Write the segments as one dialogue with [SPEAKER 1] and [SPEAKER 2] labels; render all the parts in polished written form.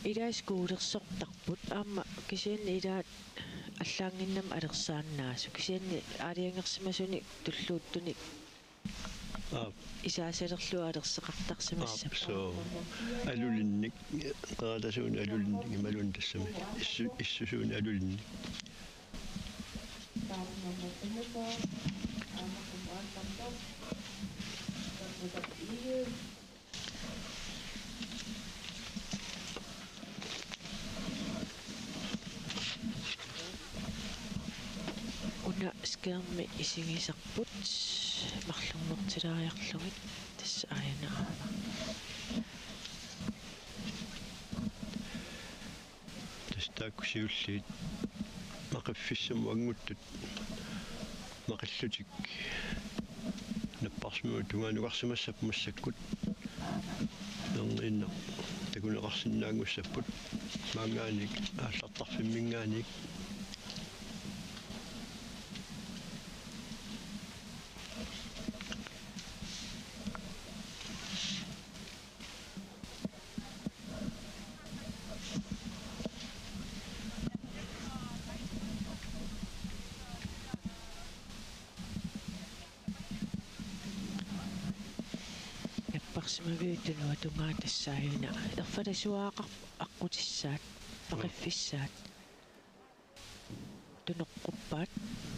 [SPEAKER 1] илаискуулерсортарпут аама кисианни илаат аллаангиннам алерсаанаасу кисианни аалиангерсимасуни туллууттуни исаасалерлуа алерсеқартарсимассап
[SPEAKER 2] so алулинник qaatasuuni alulинник ималун тассами иссусуuni алулинник
[SPEAKER 1] уна скерми исигисарпут марлэрнэртилариарлугит тасс аянаама
[SPEAKER 2] тастааккусиуллиит мақиффиссаму ангуттут мақиллутик наппарсмуу тугаанугарсимассап массаккут нернинна такунеқарсинаангуссаппут маангааник ааллартарфиммингааник
[SPEAKER 1] парсимавиутунуа тунгаатассааюна ерфаласуаақар аққутиссаат пақиффиссаат тунеққуппаат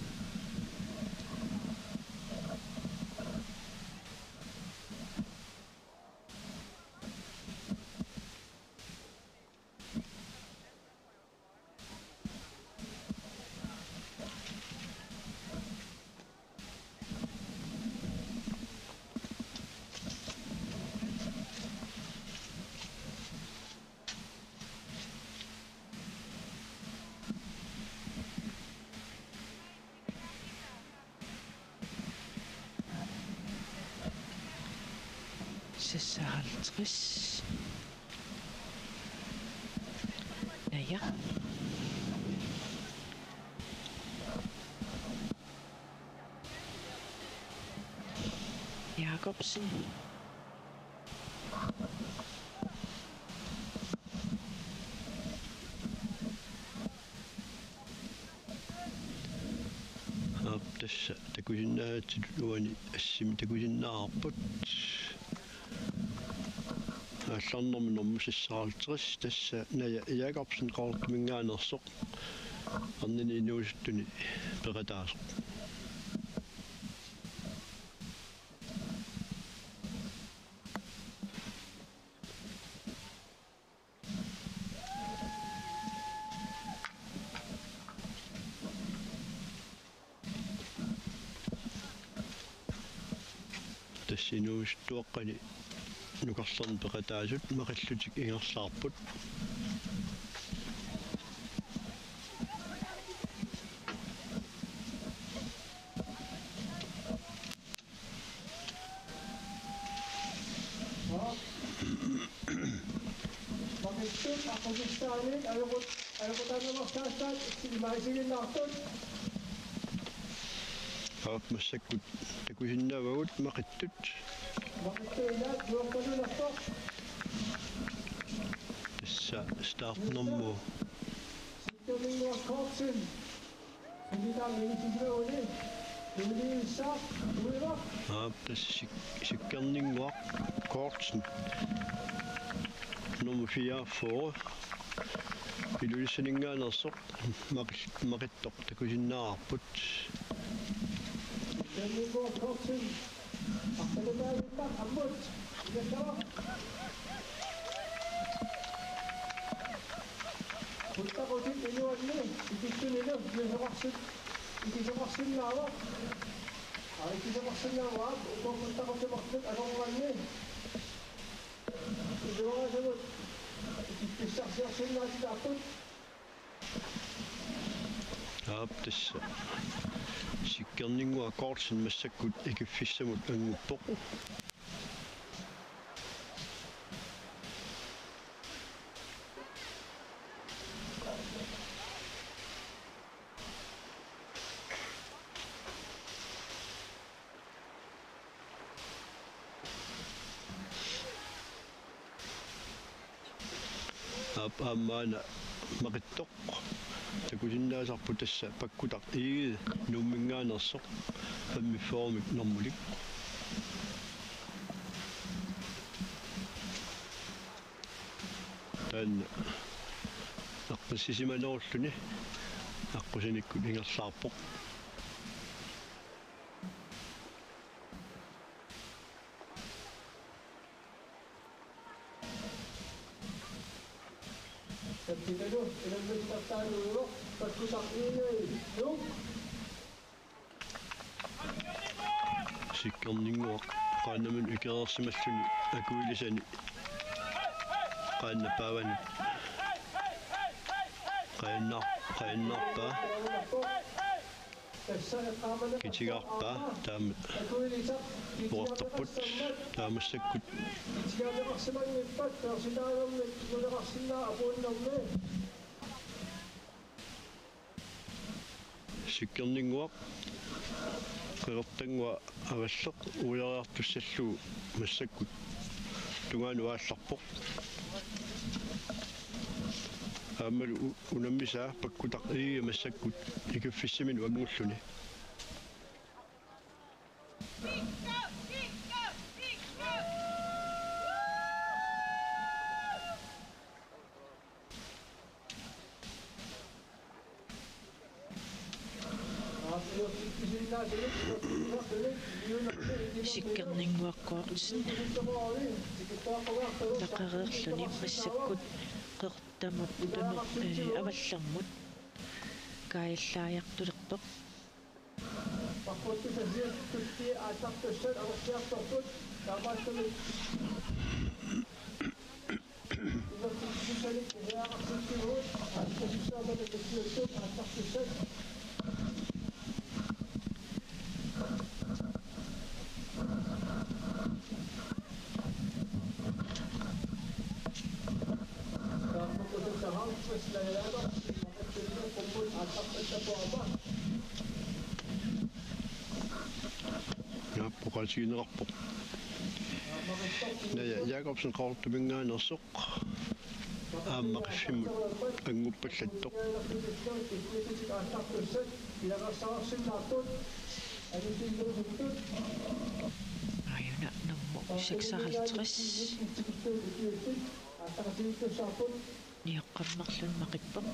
[SPEAKER 1] Sesaaltris. Ja. Jacobsen.
[SPEAKER 2] tässä takusinnaatsit luoni assimi takusinnaarput алларнэрминэрмусиссаалтэрис тасса ная Jacobsen qaartmingaanersoq арнини инуусуттуни пеқатаасоq тассинуустуаққани нукарлерн пеқатаасут мақиллутик ингерлаарпут
[SPEAKER 3] Makitut akkusistaanit alukutaannersaassaat imaisiginnaartut
[SPEAKER 2] массаккут такусиннаавагут мақиттут
[SPEAKER 3] makittuinaat juoqqalunersoq
[SPEAKER 2] тасса стартнэрму
[SPEAKER 3] ситтумингуаккоорсин сигитаамигисигуни тулиисsaa туила
[SPEAKER 2] тасса сиккернингуақ коортсен nummer 4 for илулиссанингаанерсоқ мақиттоқ такусиннаарпут
[SPEAKER 3] ситтумингуаккоорсин арталутаавитта аммут игасава хуттақутит инуанни икиттунилу икисоқарсиннаава икисоқарсиннаава укоқуттақутимартут алоруанни игорасавут икиссарсиарсиннаатитааппут
[SPEAKER 2] тасса сиккернингуа коортсен массаккут икиффиссамут ангуппоқ Aammaana maqittoq takusinnaasarpu tassa pakkutaq iigi nuummiнгааnersoq fammiformik normalik taanna aqqissimanerulлuni аққусаниккут ингерлаарпоқ
[SPEAKER 3] Tattikalu, ilang tattaluuro, pagkutakilay, no?
[SPEAKER 2] sikkerninguaq qaannamun ikereersimalлуни акуилисани qaannapaavani qayannaarpaa kitigaarpaa taammat puortarput taamassakkut
[SPEAKER 3] Itsikaaneqarsimangippat, persinaanermik, kuneqarsinnaa apuunnermi.
[SPEAKER 2] sikkerninguaq qertangua avasseq uyareartussalluu massakkut tungaanu aallarpoq aammalu unammisaa pakkutaq iiga massakkut ikaffissiminu amngulluni
[SPEAKER 1] Sikkerninguakkuartisin laqareerluni massakkut qertamut tunuq avallarmut kaayallaajaqtulertoq
[SPEAKER 3] Pakkutti sasiat tutti aataqtussat avorsiartorput taamaattalik inertikkisalik iyaaqarsikkiguut aattassissaamata tassiuttut aataqtussat
[SPEAKER 2] ja pokasiinerarpoq naya Jakobsen qaartuminngaanersoq aammaqiffimut anguppallattoq
[SPEAKER 1] ayuna nammo 56 niaqqammerlun maqippoq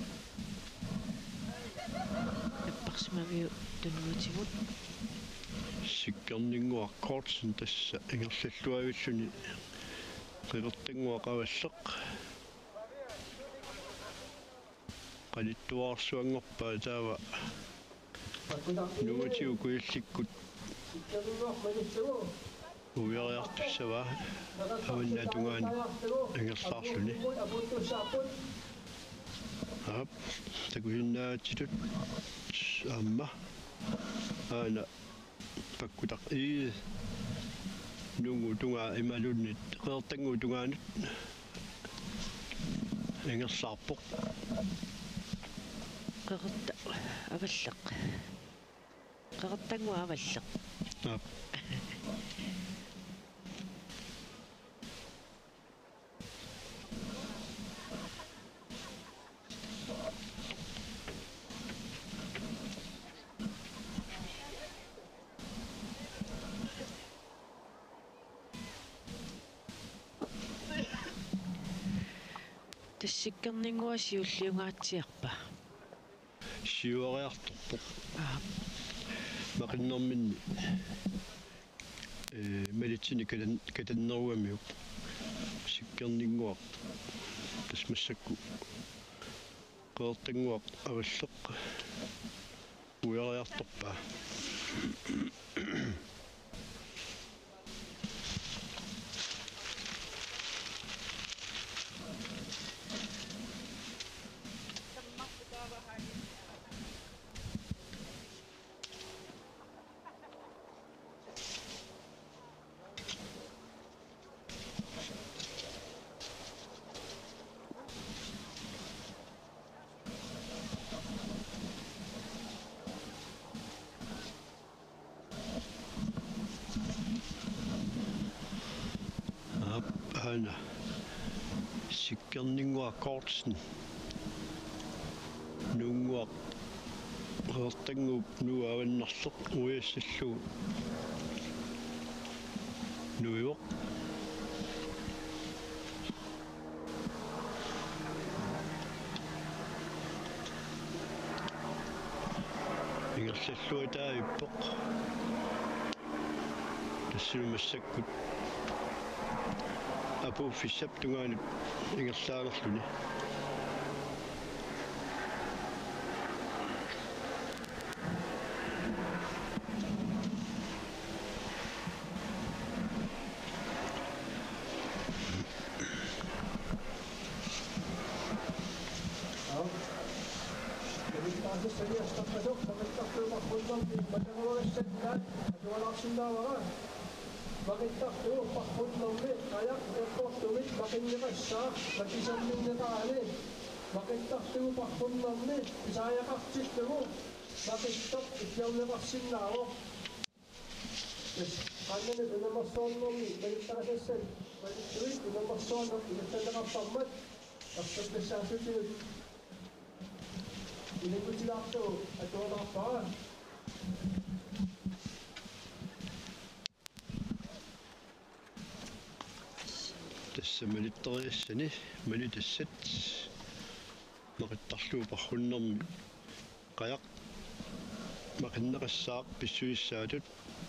[SPEAKER 1] apparsimaviu tunuutimut
[SPEAKER 2] sikkerninguaq kortsen tassa ingerlalluavilluni qilertanguaqavalleq qalittuaarsuangorpaa taava nuutiu kuillikkut uyareartussava avannatungaani ingerlaarluni aap takusinnaatitut aamma aana pakkutaq ii nungu tungaa imalunnit qeertangu tungaanut ingerlaarpoq
[SPEAKER 1] qerta avalleq qertangua avalleq
[SPEAKER 2] aap
[SPEAKER 1] тассиккернингуасиуллиунгааtsiarpa
[SPEAKER 2] siuariartorpoq
[SPEAKER 1] aap
[SPEAKER 2] maqinnerminni malitsini katanneruamiuq sikkerninguaq tasmassakku qeertanguaq avalleq uyareartorpaa aana sikkerninguakkortsen nuunguaq aertanguup nuavannarleq uiassallu nuivoq ingersalluitaavippoq тассумассаккут апуффиссап тунгаанут ингерлааерлүни
[SPEAKER 3] Makittaqtuu paqqutlummi ajaq eqqortumit maqinnerassaq makisamminneraalit makittaqtuu paqqutlummi isaajaqartillugu makittaq ikkiarnerarsinnaaru qannani unamersoornermi makittaqasassat makittuit unamersoorner igattalleqarparmat arsaqqassaasutigut inikutilaartuu atualarpara тассамалиттериассани малитассат мақиттарлуу пархуннэрми қаяқ мақиннеқассаақ писсуиссаатут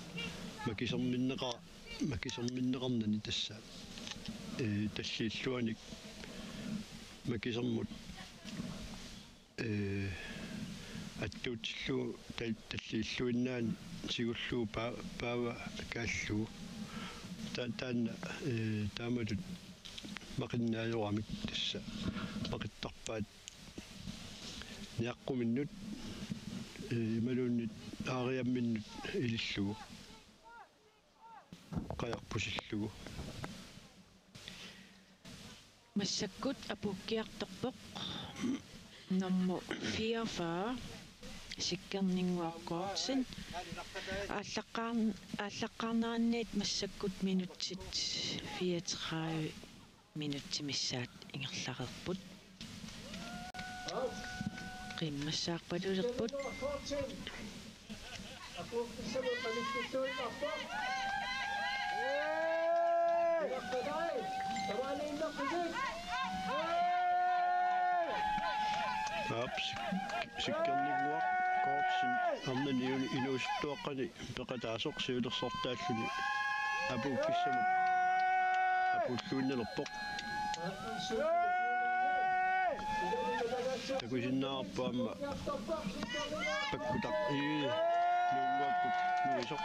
[SPEAKER 3] макисерминнеқарнани тасса таллииллуаник макисермут аттуутиллуу таллииллуиннаани сигуллуу паава кааллуу таанна тааматут мақиннаажорамик тасса мақиттарпаат ниаққуминнут ималууннит аариамминнут илиллугу қаярпусиллугу
[SPEAKER 1] массаккут апуккиарторпоқ номмо 44 sikkerninguaqquarsin ааллаққарнаанниит массаккут минутсит 34 минутсимиссаат ингерларерпут qimmassaarpalulерпут
[SPEAKER 2] sikkerninguaq kortsin arnani inuusttuaqqani peqataasoq siulersortaalluni apuukkissamut apulluinnelerpoq takusinnаарpaamma pakkutaq nuunguakkut nuisoq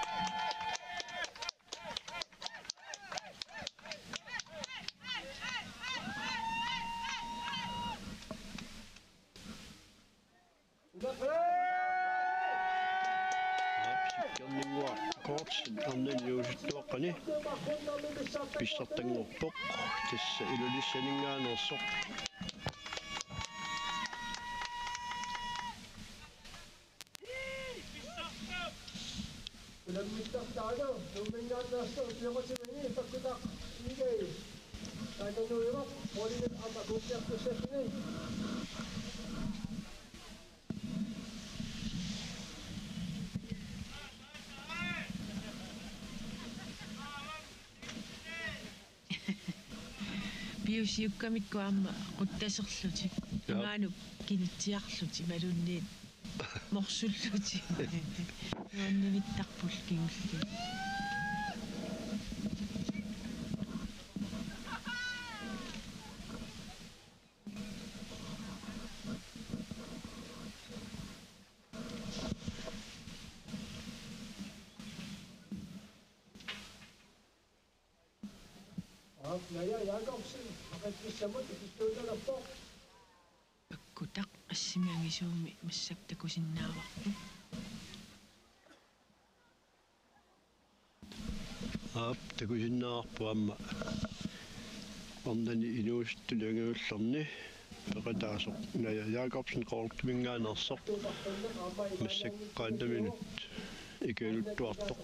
[SPEAKER 2] kortsin arnani inuusttuaqqani pissartanguerpoq tassa ilulissaninngaanersoq
[SPEAKER 3] Lammittaqtaano nummingaannaasta utiqasimini pakkutaq igay taaganuiroq qolinat amakuuqiartussafini
[SPEAKER 1] биусиуккамиккуарма quttaserluti имаанук кинитсиарлути малунниит морсуллути нуаннивиттарпул кингулли
[SPEAKER 3] Naja, Jakobsen, aqatkissamut ikittuunerpoq
[SPEAKER 1] аккутақ ассимиангисууми массактакусиннааварпу
[SPEAKER 2] takusinnаарpu amma ornani inuustuluanguullerni peqataasoq naja Jakobsen qoortuminngaanersoq massaqqaannaminut ikaluttuartoq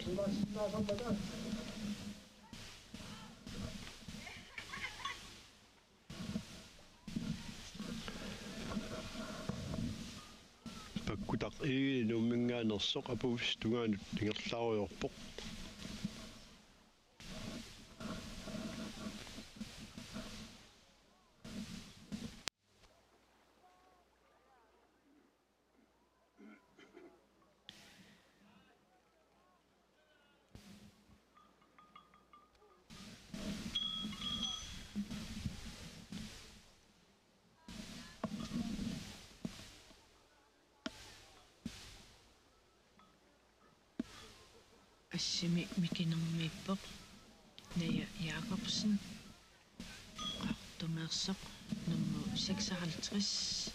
[SPEAKER 2] мингааnersoq апуус тунгаанут ингерлааруйорпоq
[SPEAKER 1] ассими микинермииппоq ная Jacobsen qартумеерсоq nummer 56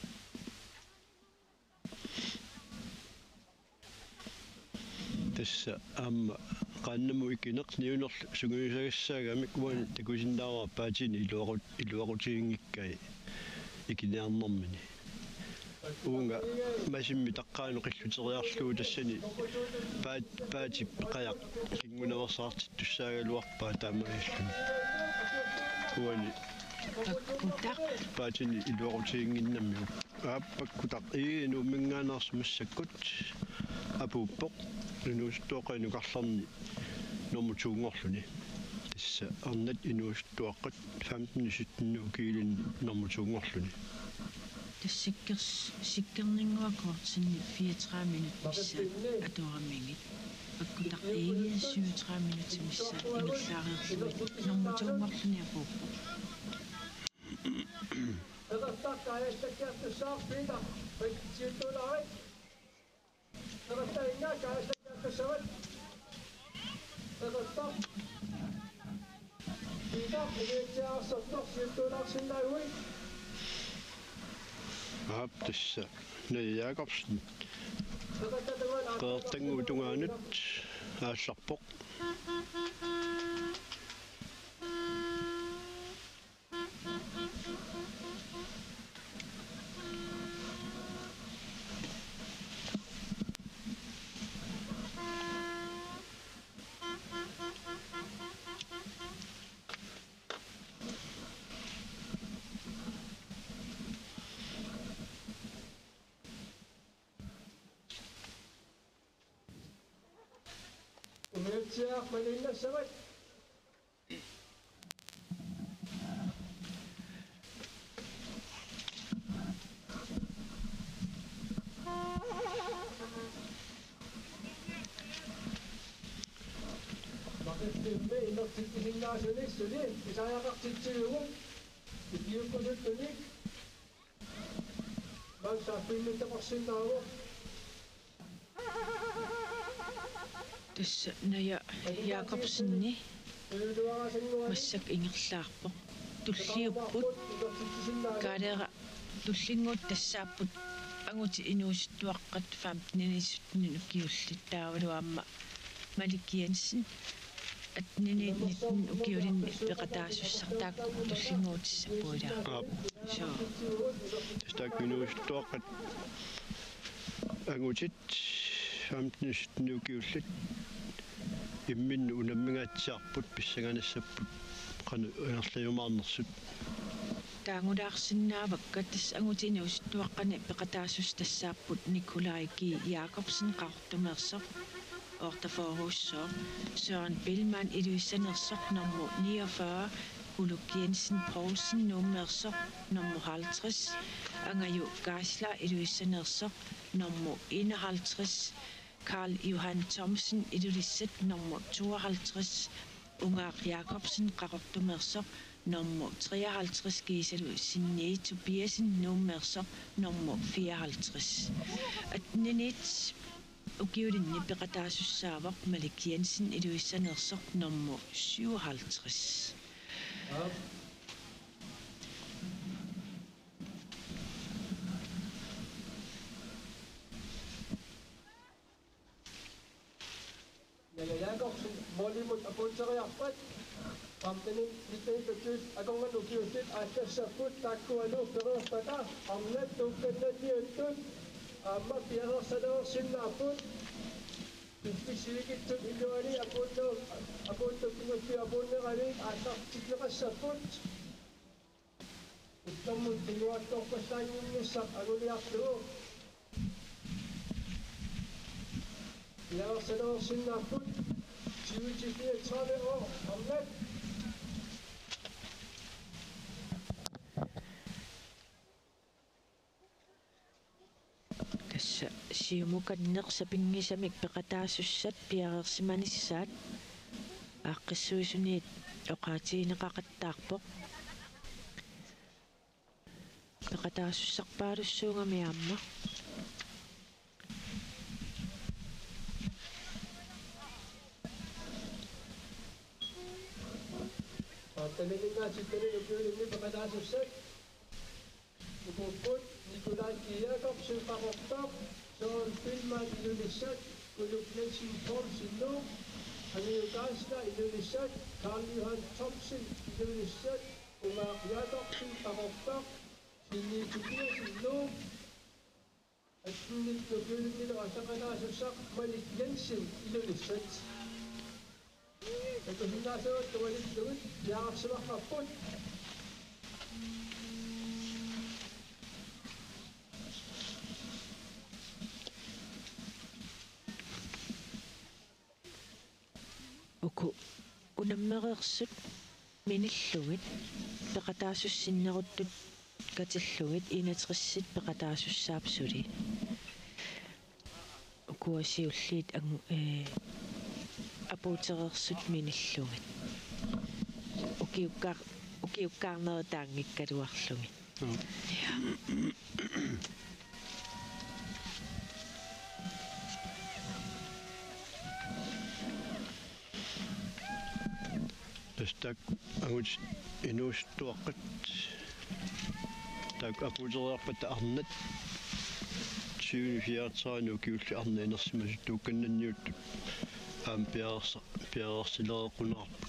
[SPEAKER 2] тасса аама qaannamу икинеq niunerlu sugunisagassaagamik уан такусиннааваа паатини илуарутигингиккай икинеарнэрмини уунга масимми таққаanu qilluteriarluu тассани паати қаяқ кингунаверсаартит туссаагалуарпаа таамаиллуни уани
[SPEAKER 1] паккутақ
[SPEAKER 2] паатини илуарутигингиннамми ааппаккутақ иину мингаанаарс массаккут апууппоқ инуустуоқинукарларни нормутуунгорлуни тасса арнат инуустуаққат 15-17 килин нормутуунгорлуни
[SPEAKER 1] тассиккернингуаккортсинни 34 минут мисса атуараммингит паккутақ 37 минут мисса ингиллаариерлуит нормутуунгорлуни апууппо
[SPEAKER 2] аап тасса нэ Jacobsen qeertanguu tungaanut aallarpoq
[SPEAKER 3] Umhütsiach Malina Savat. Bakit filme inoktikihingaasunik suli, isayakaktitsiluwag, itiyukunutunik. Bang sa filme tapaksinawag.
[SPEAKER 1] тасса ная Jacobsenни массак ингерлаарпоq туллиуппут каалера туллингуут тассааппут ангути инууситтуаққат 15-17 укиуллит таавалуамма маликиансин атнинит укиулинни пеқатаасуссартаакку туллингуутиссаппуилаа со
[SPEAKER 2] тастак инуустуаққат ангутит 15-17 укиуллит имминну унаммигаатсиарпут писсаганассаппут қану ингерлаюмаарнерсут
[SPEAKER 1] таангулаарсиннаавакка тас ангутини уситтуаққани пеқатаасус тассааппут Nikolai Jacobsen qартумеерсоқ ортафоруссоо Søren Bellman илуиссанерсоқ nummer 49 Uluk Jensen Poulsen nummersoq nummer 50 Angaju Gasla illuisanersoq nummer 51 Karl Johan Thomsen illuisat nummer 52 Ungar Jacobsen qarortumersoq nummer 53 Gisalu Sinne Tobiasen nummersoq nummer 54 atninit ukiulinni peqataasussaavaq Malik Jensen illuisanersoq nummer 57
[SPEAKER 3] Jacobsen molimut apunteriarpat amtanin litaitatut agongan ukiutit atassaput takkuanu peruspata amnat tukkannatiuttut amma piarersaneersinnaaput Pissilikittuk illuani apuntukkungutti apunneralik atartikleqassaput uttammun tiluattorpassaanginnissaq aguliarlugu Yaarsanersinnaarput 20-34 år Arnat
[SPEAKER 1] kassa siumukanneqsapingisamik peqataasussat piareersimanissaat aaqqissuisuniit oqaatiineqaqattaarpoq peqataasussarpaalussuungami aamma
[SPEAKER 3] Taleninaatitani nukiulinni peqataasussat Ukuput Nikolai Jakobsen qarortoq soon filman ilunissat kuluk Nelson Thomsen Aniukaasla ilunissat Carl Johan Thomsen ilunissat Umaaq Jakobsen qarortoq Sinni Tobiasen Attunnit nukiulinni asaqanaasusaq Malik Jensen ilunissat Takusinnaasuut tuwalittugut yaaqarsimaqqapput uku unammereersut minillugit peqataasussinneruttut katillugit inaterissit peqataasussaapsuli ukuasiulliit apuutereersut minillugit ukiukkaarneritaangikkaluarlugit
[SPEAKER 2] Tästä angus inustuaqqat taak apuuteriarpat arnat 24 ukiulli arnainersimasut tuukkannanniuttut aam piareersilerequnarput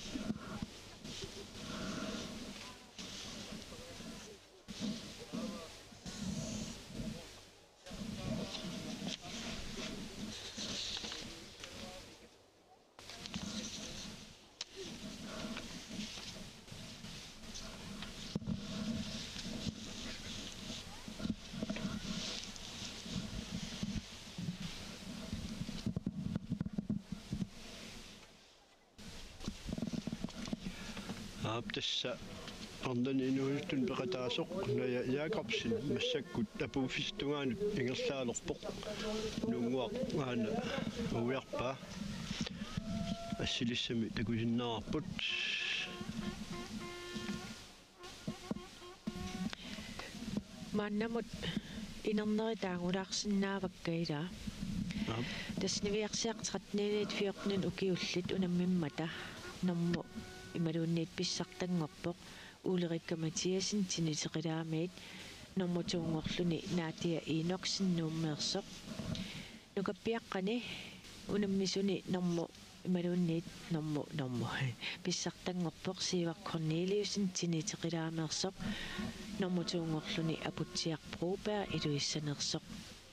[SPEAKER 2] tässä Arnan inuustun peqataasoq naya Jakobsen massakkut apuuffistugaanut ingerlaalerpoq nuunguaq aana uiarpaa assilissami takusinnaarput
[SPEAKER 1] maannamut inerneritaangulaarsinnaavakkailaa tasniviarsiaqtratniinit fiortnin ukiullit unammimmata normu imaluunniit pissartangorpoq Ulrika Mathiasen tiniteqilaamiit normutungorluni naatia iinorsinnuummeersoq nukappiaqqani unammisuni normu imaluunniit normu pissartangorpoq Siivak Corneliusen tiniteqilaameersoq normutungorluni aputsiaq Broberg iluissanersoq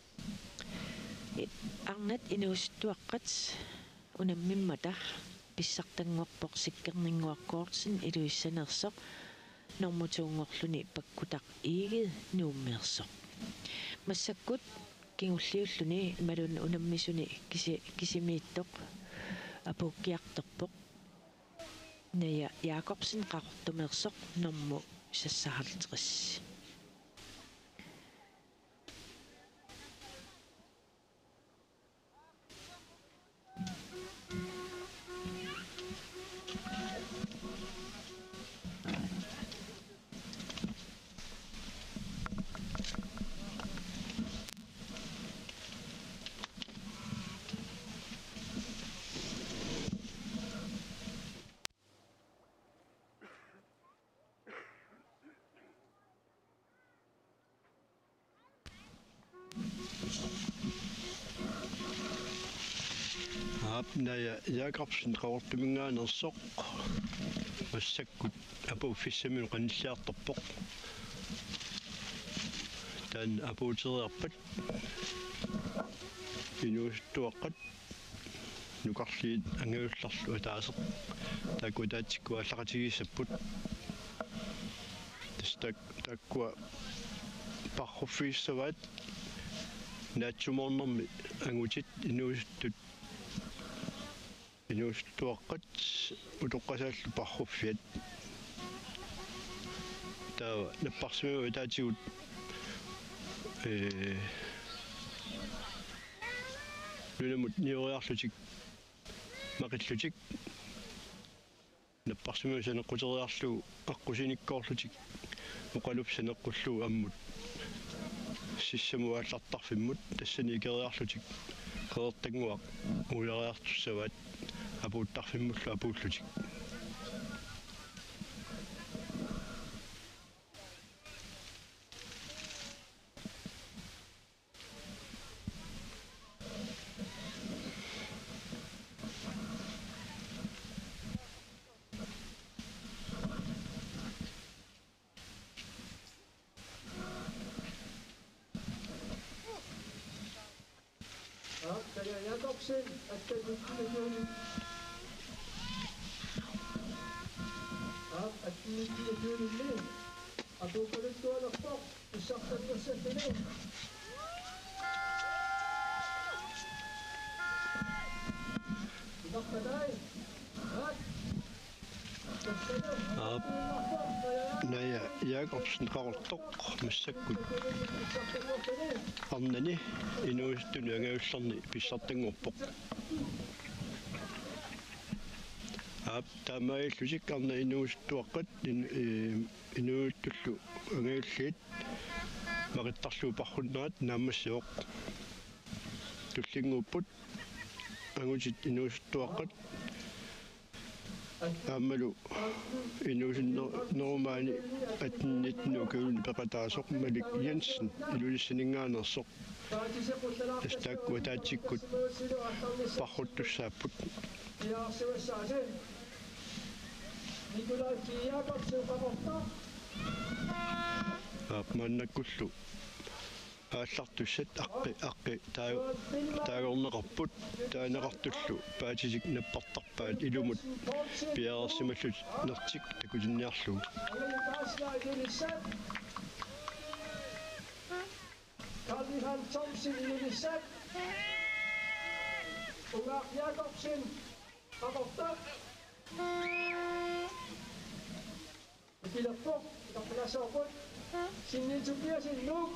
[SPEAKER 1] arnat inuusttuaqqat unammimmata pissartangorpoq sikkerninguakkoorsin iluissanersoq normutungorluni pakkutaq iigid nuummeersoq massakkut kingulliulluni imalun unammisuni kisimiittoq apukkiartorpoq naya Jakobsen qarortumeersoq normu sassaraltris
[SPEAKER 2] naya Jakobsen qarortuminngaanersoq massakkut apuuffissaminu qanillaartorpoq taan apuuteriarpat inuustuaqqat nukarliit angiullarlu ataaseq taakutaatsikkuallaqatigissapput takkua parruffiissavaat naatsumornermi angutit inuustut инуустуаққат утоққасааллу парруффиат таа наппарсимиу таатигут нунамут ниориарлутик мақиллутик наппарсимиу санеққутериарлу аққусиниккоорлутик уқалуп санеққуллуу аммут сиссамуааллартарфиммут тассани икериарлутик қеэртангуақ улериартуссаваат апууттарфиммуллу апууллутик
[SPEAKER 3] Jakobsen, at den ikke at den ikke med. At du kan ikke gå og få, du sagt at du sætter ned. Du kan dig.
[SPEAKER 2] Naja, Jakobsen qaartoq massakkut arnani inuistunu angaullerni pissartangorpoq taamaillusik arna inuustuaqqat inuuttullu angaulliit maqittarluu parrunnerat naammassuoq tullinguupput angutit inuustuaqqat аммалу инуусиннер нормаани атнитну куун пеқатаасоқ малик Jensen илулиссинингаанерсоқ тастаакку таатсиккут парруттуссааппут маннаккуллу ааллартуссат аққи таагорнеқарпут таанеқартуллу паатисик наппартарпаат илумут пиарерсималлут нертик такутинниарлугу
[SPEAKER 3] Karl Thomsen Ilulissat Ungar Jakobsen Rapporteur Pilapok Kaplasopot Sinin Tobiasin Nuk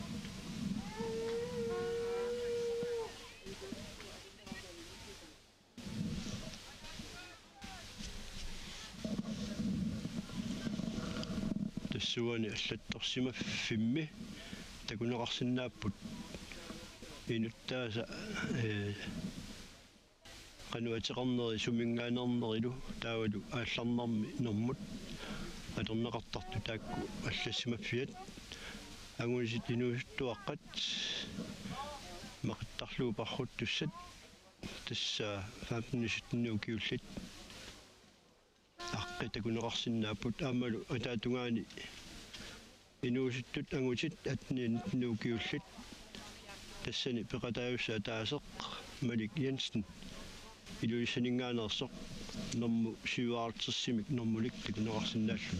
[SPEAKER 2] тассуани аллатторсимаффимми такунеқарсинааппут инуттааса кануатеқарнери сумингаанернерилу таавалу аалларнарми нормут аторнеқартарту таакку аллассимаффиат агунисит инуустуаққат мақиттарлуу парруттуссат тасса 15-17 киуллит аққи такунеқарсинааппут аамалу атаатунгаани инууситтут ангутит атниинну киуллит тассани пеқатаавуссаа таасеқ малик Jensen илулиссанингаанерсоқ норму сиваартэрсимик нормулик такунеқарсинааллуни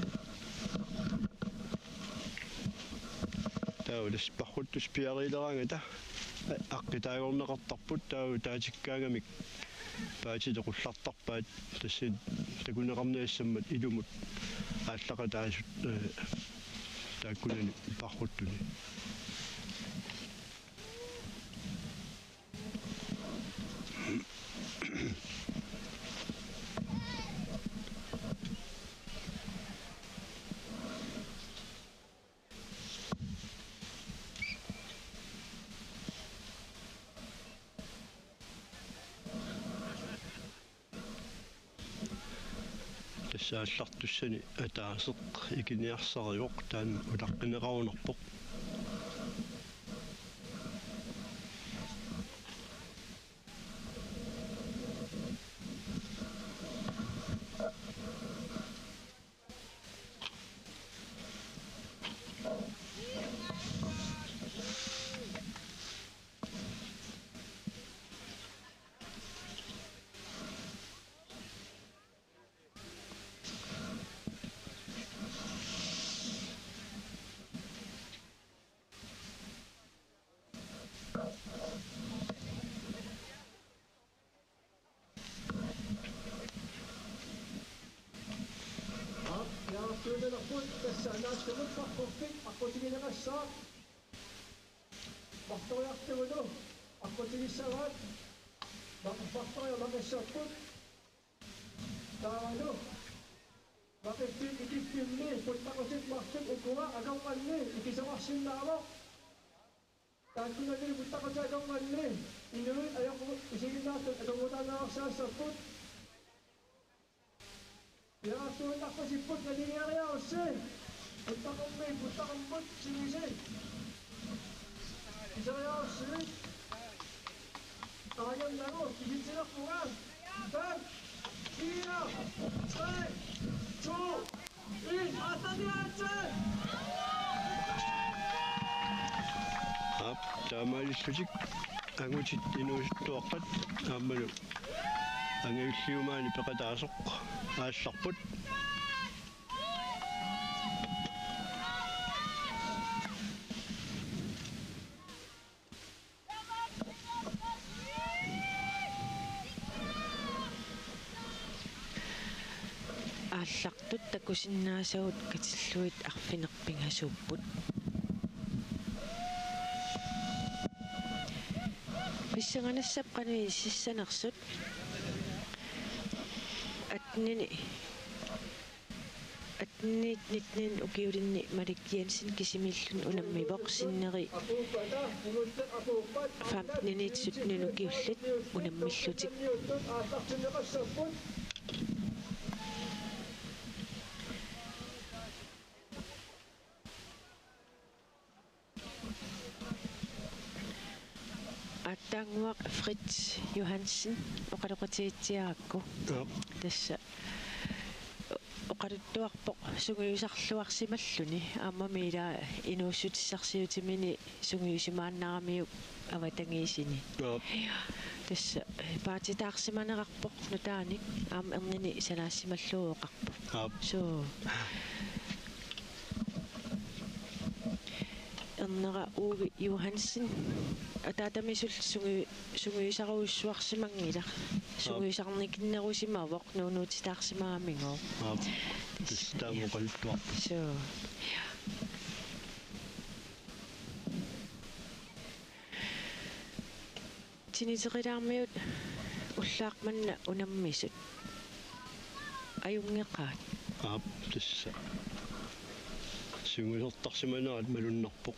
[SPEAKER 2] таулас парруттус пиарилераангата аққитаагорнеқартарпут таау таатиккаагамик паатилеқуллартарпаат тассин такунеқарниассаммат илумут ааллақатаасут тааккунани парруттуни тассааллартуссани атаасеқ икиниарсариоқ таан улаққинеқарунерпоқ
[SPEAKER 3] support tässä naattunut pakkoffit akkotiginakassa mahtoyaqtuunu akkotigissarat mahtoya makassapput taano makifit ikiftimni puttakosit mahsut ukura agawqanni ikisawaqsinnaavo taakkunalli puttakosi agawqanni inuit ayaqu isiginnaatut agawutaanaaqsaasapput Yaatuun ako si Put na diniyariyaw si punta kong Put sinisi isariyaw si kanyang laro kisit sila kurang 5 4 3 2 1 ata niyan
[SPEAKER 2] Taamali sutik angutit inuustuaqqat aammalu angiulliumaani peqataasoq aallarput
[SPEAKER 1] ааллартут такусиннаасагут катиллуит арфинерпингасууппут писсанганассап канаи сиссанерсут атнитнитнин укиулинни маликкиансин кисимиллун унаммивоқ синнери фамнинитсут нунукиуллит унаммиллутик аттаангуақ Фриц Йохансен оқалоқатиитсиаакку тасса оқалуттуарпоқ сугуйусарлуарсималлуни ааммамила инууссутиссарсиутимини сугуйусимааннарамиук аватангиисини тасса паатитаарсиманерарпоқ нутааник аама ернини санаассималлууоқарпо соо эрнера Уви Йохансен атаатамисул сугуйусаруйуссуарсимангила сугуйусарникиннерусимавоқ нуунуутитаарсимаамингоо
[SPEAKER 2] тастаамоқалуттуар
[SPEAKER 1] соо тинисерилаармиут уллаақманна унаммисут аюнгеқаат
[SPEAKER 2] тасса сугуйсертарсиманаат малуннарпоқ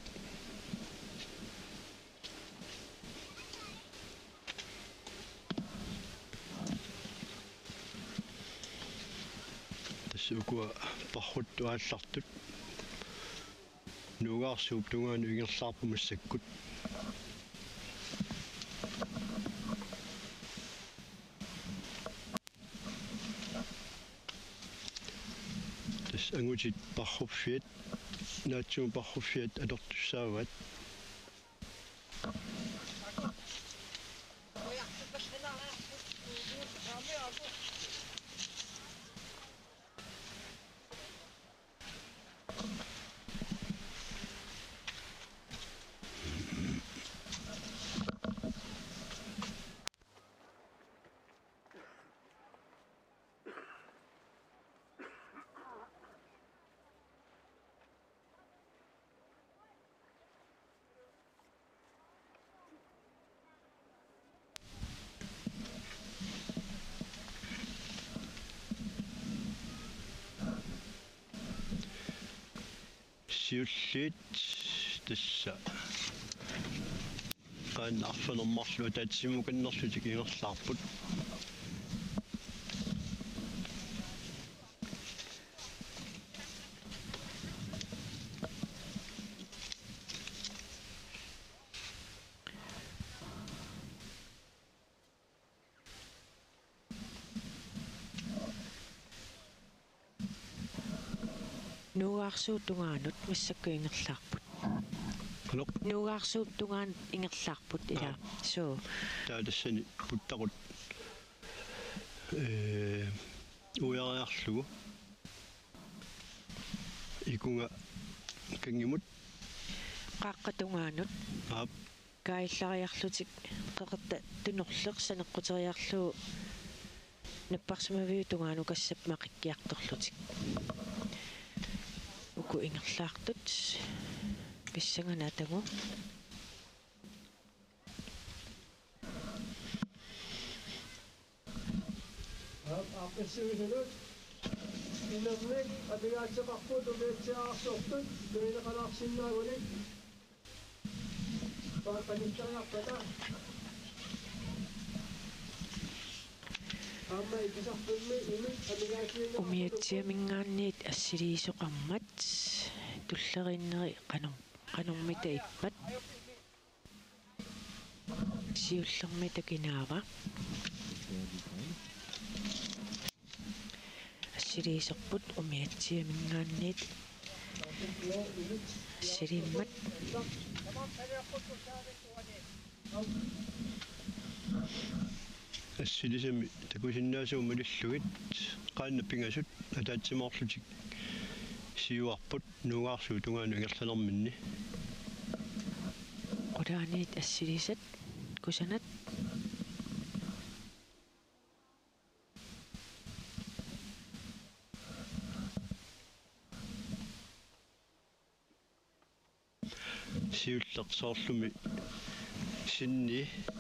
[SPEAKER 2] тассукуа пархутту ааллартут нугаарсууп тунгаану ингерлаарпу массаккут тас ангутит пархуффиат наатсуу пархуффиат алертуссаават сиуллиит тасса qaanarfanermarlu taatsimukannarlutik ingerlaarput
[SPEAKER 1] нуаарсуутунгаанут массаккуингерлаарпут нуаарсууттунгаан ингерлаарпут ила соо
[SPEAKER 2] таалассани путтарут уяриарлугу икунга кангимут
[SPEAKER 1] qaqqatungaanut каиллариарлутик qeqerta tunorleqsaneqquteriarluu наппарсимавиутунгаanu кассап мақиккиарторлутик takku ingerlaartut pissangana tangu
[SPEAKER 3] Appelsiinhyllyt. Innerlik, abigaatseqarput ubiitsiaarsortut, tuinaqalarsinnaagunik. Paaqanittariarpata. Amma ikisarpulmi imit abigaatiinna
[SPEAKER 1] umiatsiamingaanniit assiliisoqarmat tullerinneri qanormita ippat siullermita kinaava assiliiserput umiatsiamingaanniit silimmat
[SPEAKER 2] ассилисами такусиннаасуумалиллугит qaannapingasut атаатсимоорлутик сиуарпут нугаарсуу тунгаану ингерланерминни
[SPEAKER 1] qulaaniit assilisat kusanat
[SPEAKER 2] сиуллерсоорлуми синни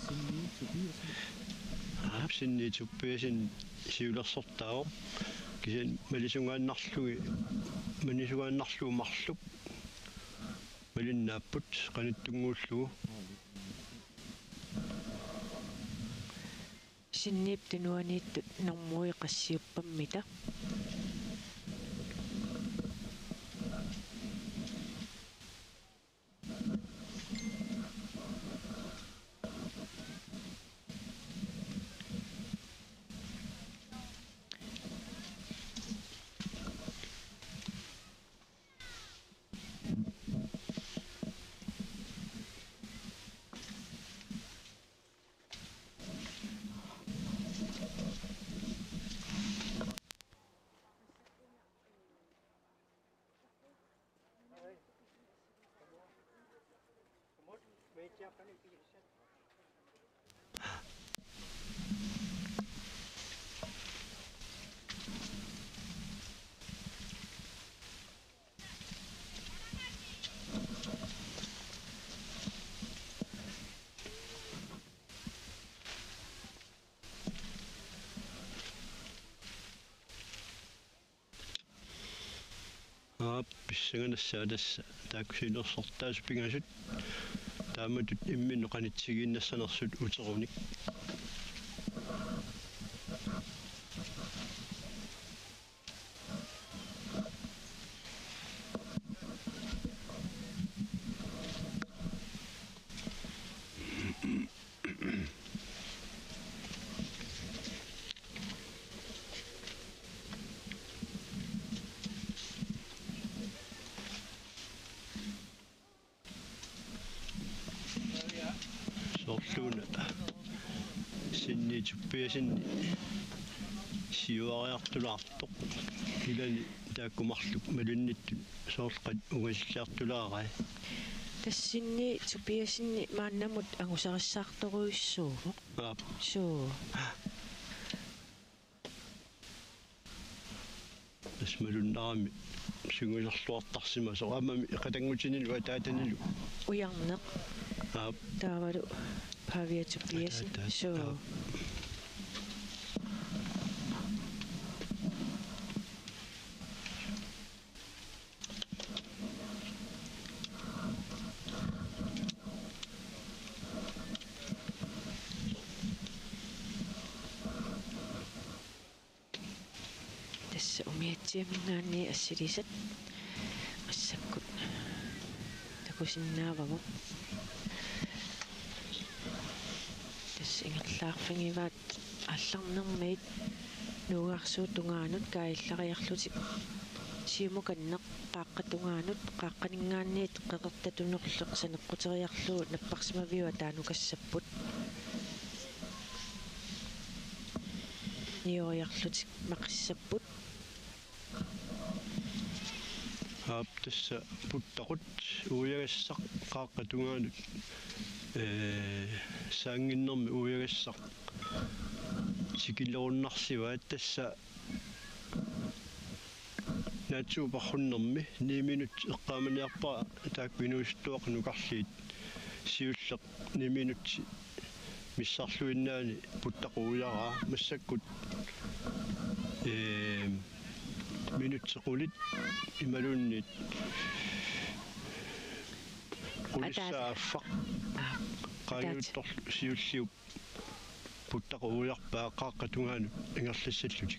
[SPEAKER 2] синни туппиасин сиулерсортааго кисан малисунгааннарлуги манисугааннарлугу марлук малиннааппут qanuttungуулlugu
[SPEAKER 1] sinniip tunuaniittut normui qassiuppammita
[SPEAKER 2] писсаганассаа тасса тааксилерсортаас пингасут тааматут имминно qanitsigииннассанерсут утеруник соорлууна синни туппиасинни сиуариартулаартоқ илани тааккумарлук малуннитту соорлqat угасиллаартулаарай
[SPEAKER 1] tassinni tupiasinni maannamut angusarissаарtoruissuuvo suu
[SPEAKER 2] тасмалуннарами сунгулерлуартарсима сорамами qatangutinilu ataatanilu
[SPEAKER 1] ujarneq taavalu paviatupiasin suu tassa umiatsiamingaanni assilisat assakkut takusinnaavagu tassa ingerlaarfingivaat алларнэрмиит нугарсуутунгаанут каиллариарлутик сиумуканнеқ қааққатунгаанут қааққанингаанниит қеқертатунерлеқ санеққутериарлуу наппарсимавиуа таанукассаппут ниориарлутик мақиссаппут
[SPEAKER 2] тасса путтақут уягассақ қааққатунгаанут саангиннэрми уягассақ сикиллеруннарсива тасса naatsu parrunnermi 9 minut eqqaamaniarpaa taak minuustuaq nukarliit siulleq 9 minut missarluinnaani puttaquujaraa massakkut minut sequlit imaluunniit qulissaaffaq qaayuuttor siulliup puttaquujarpaa qaaqqatungaanu ingerlassallutik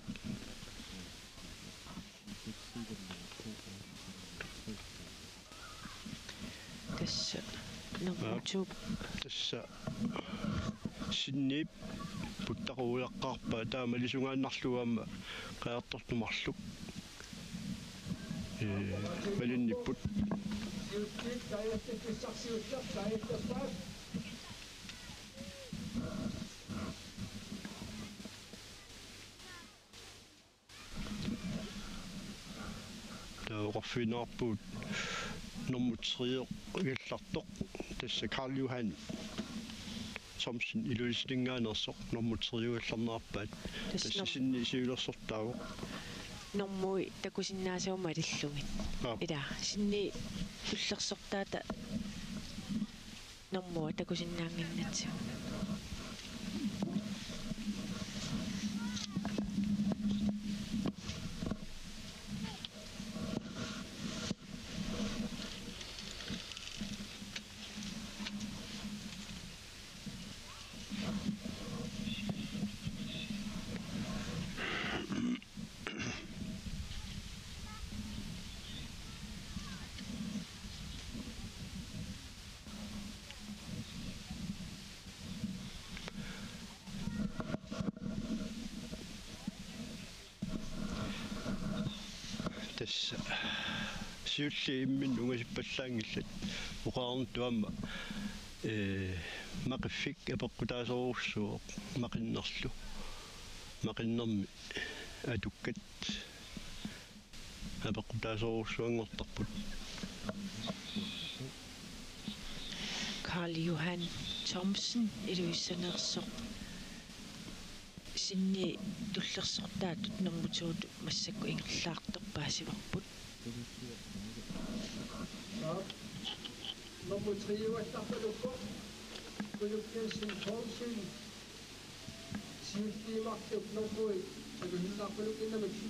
[SPEAKER 1] tässä nommutuup
[SPEAKER 2] tassa sinniip puttaquujaqqaarpaa taamalisugaannarlugaamma qaartortumarluk malinnipput
[SPEAKER 3] Siuttiit taajattiin kissarsiuttaa taajattaa.
[SPEAKER 2] taaqorfinaarpuut normutterier igallartoq tassa Karl Johan Thomsen iluistinngaanersoq normutteriuallarnaarpaat tassa sinni siulersortaago
[SPEAKER 1] normui takusinnaasuuma alillugit ila sinni tullersortaata normua takusinnaanginnatsu
[SPEAKER 2] tassa siulli immin ungasippallaangillat uqaarntuamma maqiffik apeqqutaasorursuuq maqinnerlu maqinnermi atukkat apeqqutaasorursuangortarput
[SPEAKER 1] Karl Johan Thomsen iluissaneersoq sinni tullersortaatut normutsuut massakku ingerlaartorpaasivarput
[SPEAKER 3] Nommutriuattarpalukko kulukkiassin Thomsen siuttiimartuk nommui takusinnaarpalukinnamik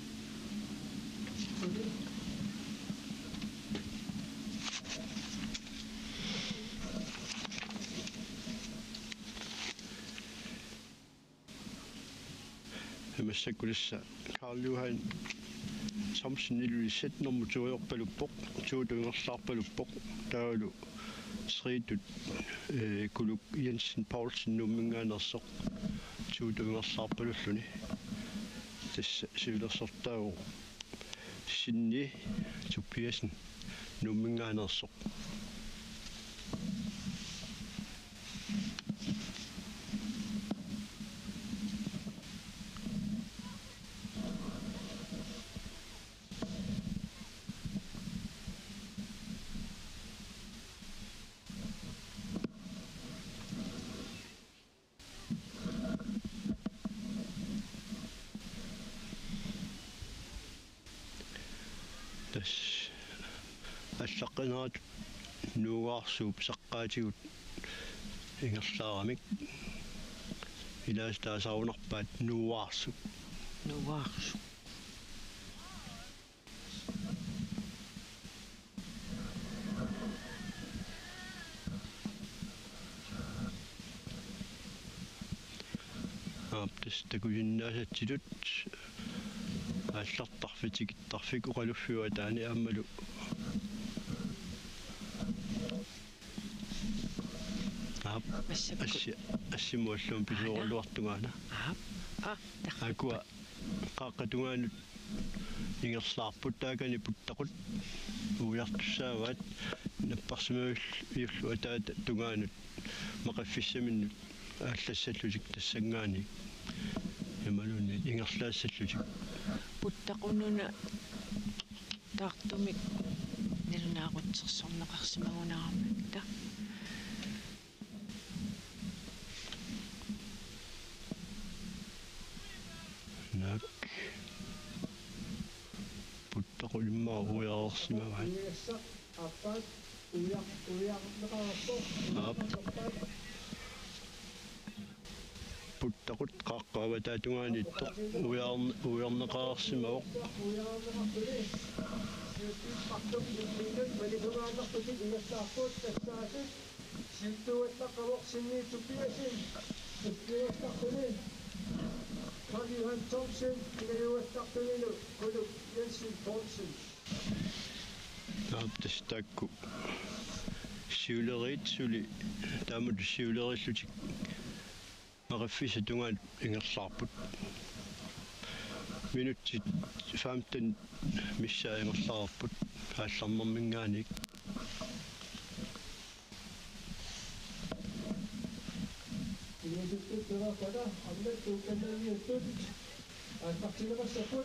[SPEAKER 2] massakulissa Karl Johan Thomsen iluissat normutsuuyorpaluppoq tuutungerlaarpaluppoq taalu sriitut kuluk Jensen Paulsen nummingaanersoq tuutungerlaarpalulluni tassa siulersortaagu sinni Tobiasen nummingaanersoq tas allaqinaat nuugaarsuup saqqaatigut ingerlaaramik ilaas taasaunarpaat nuugaarsu
[SPEAKER 1] nuarsu
[SPEAKER 2] aaptas takusinnaasattilut аллартарфитикиттарфик уqaluffiua таани ааммалу аап ассимуаллуун писуорлуартунгаана акуа qaqqatungaanut ингерлаарпут таакани путтақут уяртуссааваат наппарсимагул иуллу атаата тунгаанут мақаффиссаминнут ааллассаллутик тассангаани ямалуни ингерлаассаллутик
[SPEAKER 1] puttaqununa taartumik nilunaaqutsерсорнеқарсимагунаармакта
[SPEAKER 2] nak aqulimmaa uiarersimavat
[SPEAKER 3] Uiassa appat uiarneqarpo.
[SPEAKER 2] puttaqut qaqqaavataatugaanitto uiarneqarersimavoq
[SPEAKER 3] Uiarneqarpuni. Siuttippartum minut manikugaanarputik ingassаарpuut tassaasit. Siuttuuаттaqavoqsinniittupiasin. Siuttuuаттaqpuni. Karl-Johan Thomsen, ingaluuаттaqpunilu kuluk Jensen Thomsen.
[SPEAKER 2] taaptastakku siuleriitsuli taamut siulerissutik maqaffisa tungaat ingerlaarput minutsit 15 missaa ingerlaarput aallarnermingaanik
[SPEAKER 3] Inututtut turakada ammet tuukannaniuttut aallartilemassaput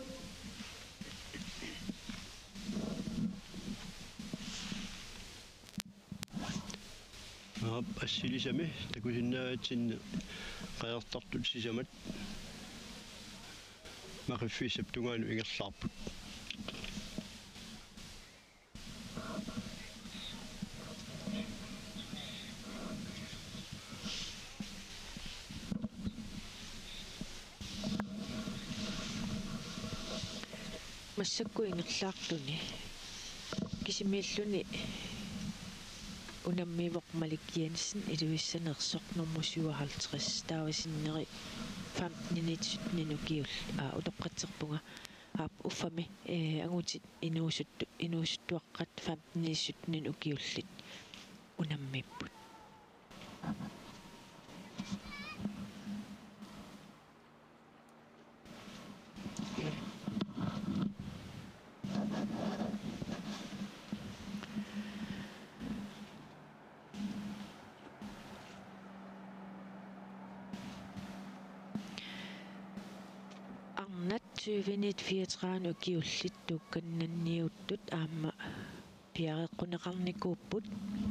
[SPEAKER 2] ассилисами такусиннаатсинне qajartartut sisamat maqaffisap tungaanu ingerlaarput
[SPEAKER 1] массакку ингерлаартуни кисимииллуни унаммивоқ Малик Jensen илуиссанерсоқнэрму 57 таавасиннери 15 минутиул утоққатсерпунга аап уффами агутит инуусуттуаққат 15 минутиуллит унаммиппут арнат 2034 укиуллит туукканнанниуттут аама пиареққунеқарникууппут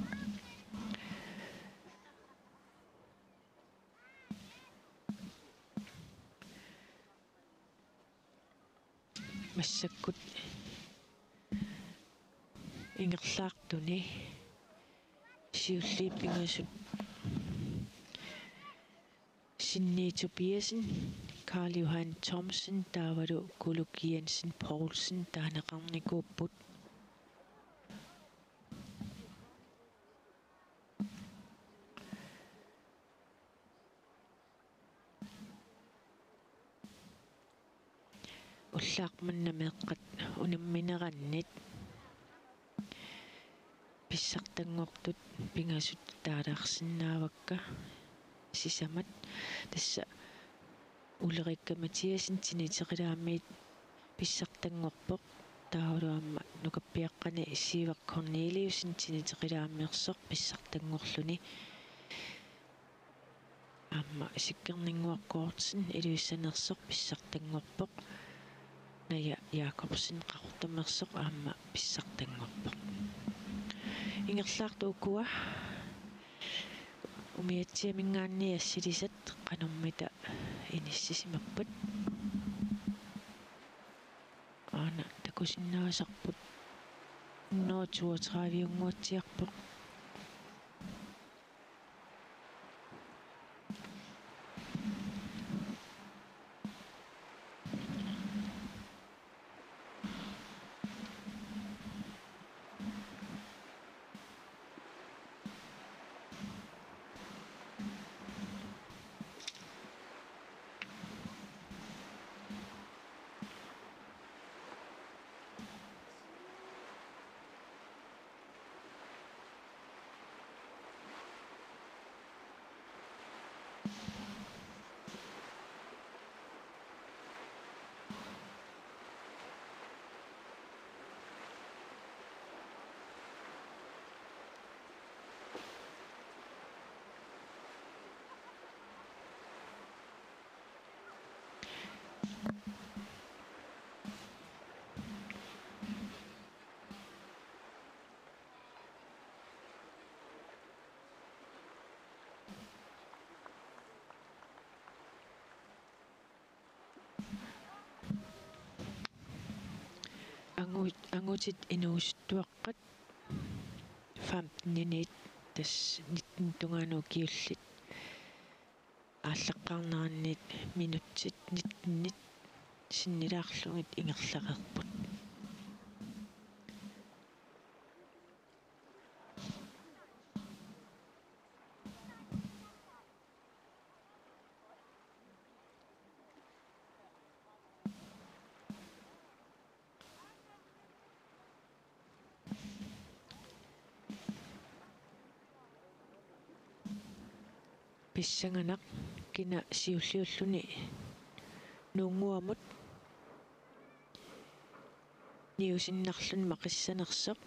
[SPEAKER 1] массаккут ингерлаартуни сиуллииппингасут Sinne Tobiasen, Karl-Johan Thomsen, David Kuluk Jensen Poulsen, Daneqarnikuupput уллаақманнамеэққат унамминерannit писсартангортут пингасут таалаарсинаавакка сисамат тасса улерикка Матиасен тинитеқилаамиит писсартангорпоқ таалуамма нукаппиаққани иссивақ Корнелиусен тинитеқилаамиерсоқ писсартангорлуни амма сиккернингуаққоортсен илуиссанерсоқ писсартангорпоқ ная Якобсен қартамерсоқ аама писсартангорпоқ ингерлаартууккуа умиатсиамингаанни ассилисат канормита иниссисимаппут аана такусиннаасарпут 132 унгуатсиарпоқ angutit inuustuaqqat 15 minit tas 19 tungaanu kiullit ааллаққарнаранниит минутсит 19 синнилаарлугит ингерлақарпут писсанганақ кина сиуллиуллуни нуунгуамут ниусиннарлун мақиссанерсоқ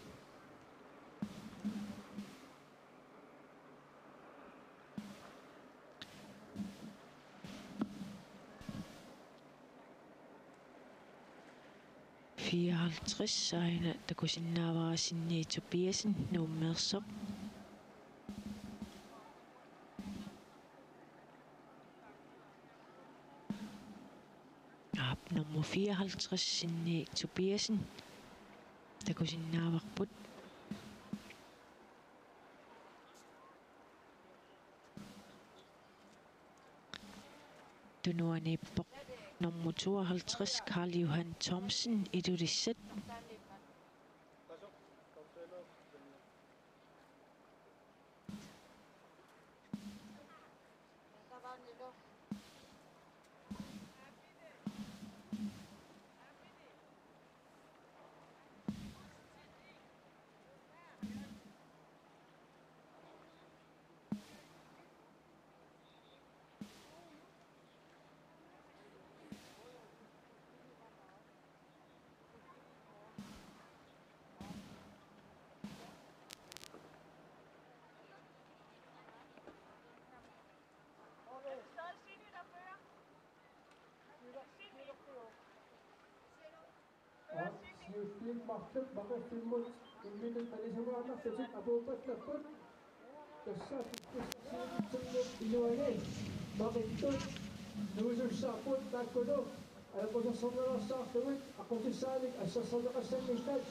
[SPEAKER 1] саина такусиннааварасинни тупиасин нууммеерсоқ nummer 54 sinni Tobiasen takusinnaavaqput tunuaniippoq nummer 52 Carl Johan Thomsen idulissat
[SPEAKER 3] Siustin mahtub bakas timut imminent palisawala sesik abupat taput kasat kusut inuane bakitut nusul saput takudo ako sa somero sa tuwit ako sisalik asa salakasan nitad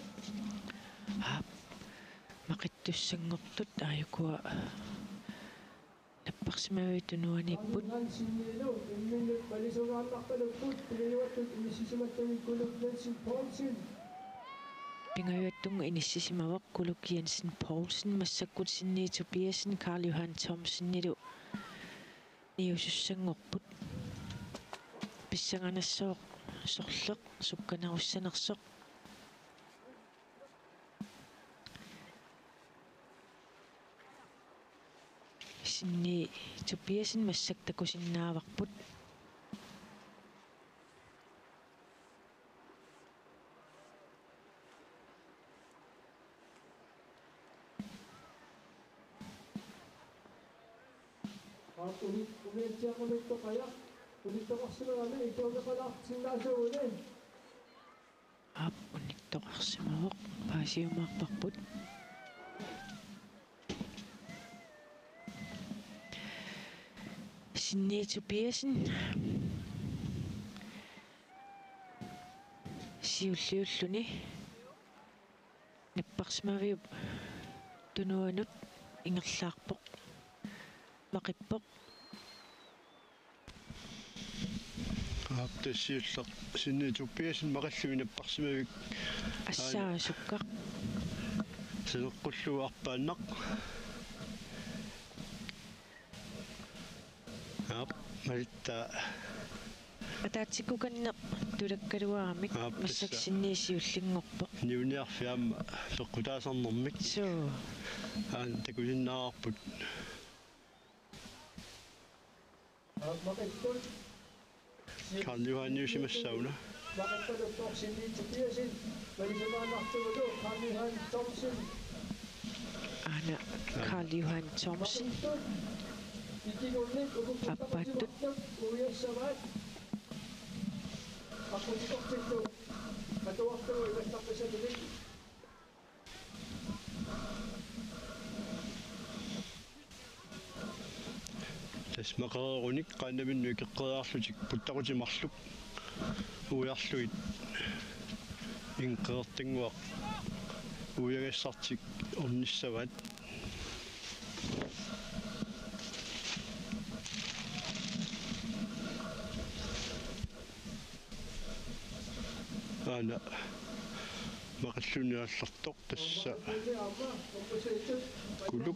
[SPEAKER 3] makittussangortut ayukua наппарсимавит тунуанииппут синнилу имминут палисаваалларталуккут пилиуаттут инисисиматтамин кулук Jensen Poulsen
[SPEAKER 1] пингаюаттунга иниссисимавақ кулук Jensen Poulsen массаккут синни Tobiasen Carl Johan Thomsen нилу ниусуссангорпут писсаганассоо сорлеқ сукканаруссанерсоқ sinni Tobiasen massak takusinnaavaqput
[SPEAKER 3] umiitsiaqamittu qaya unittoqarsimaana ituumeqalaartinnaasuune
[SPEAKER 1] ап унниттоқарсимавоқ паасиумаарпарпут sinni Tobiasen siulliulluni наппарсимавиуп тунуанут ингерлаарпоқ мақиппоқ
[SPEAKER 2] аптасиуллеқ sinni Tobiasen мақаллуи наппарсимавик
[SPEAKER 1] ассаасуккақ
[SPEAKER 2] сенеққуллуарпааннақ малитта
[SPEAKER 1] атаатсиккуканнеқ тулаккалуарамик массак синниисиуллингорпо
[SPEAKER 2] ниуниарфиамма пеққутаасарнэрмик
[SPEAKER 1] соо
[SPEAKER 2] аан такусиннаарпут
[SPEAKER 3] maqittul
[SPEAKER 2] Carl Johan Niusimassauна
[SPEAKER 3] maqittaluttoq sinni Tobiasen palisavaallartugudu Carl Johan Thomsen
[SPEAKER 1] ана Carl Johan Thomsen аппаттут
[SPEAKER 3] уяссаваат аккутиқортитту катуартугу иваттарпасалуни
[SPEAKER 2] тасмақаруник qaannaminnu икеққераарлутик путтақутимарлук уярлуит inqertinguaq uyaгассартик орниссават ана мақаллуниаллартоқ тасса кулук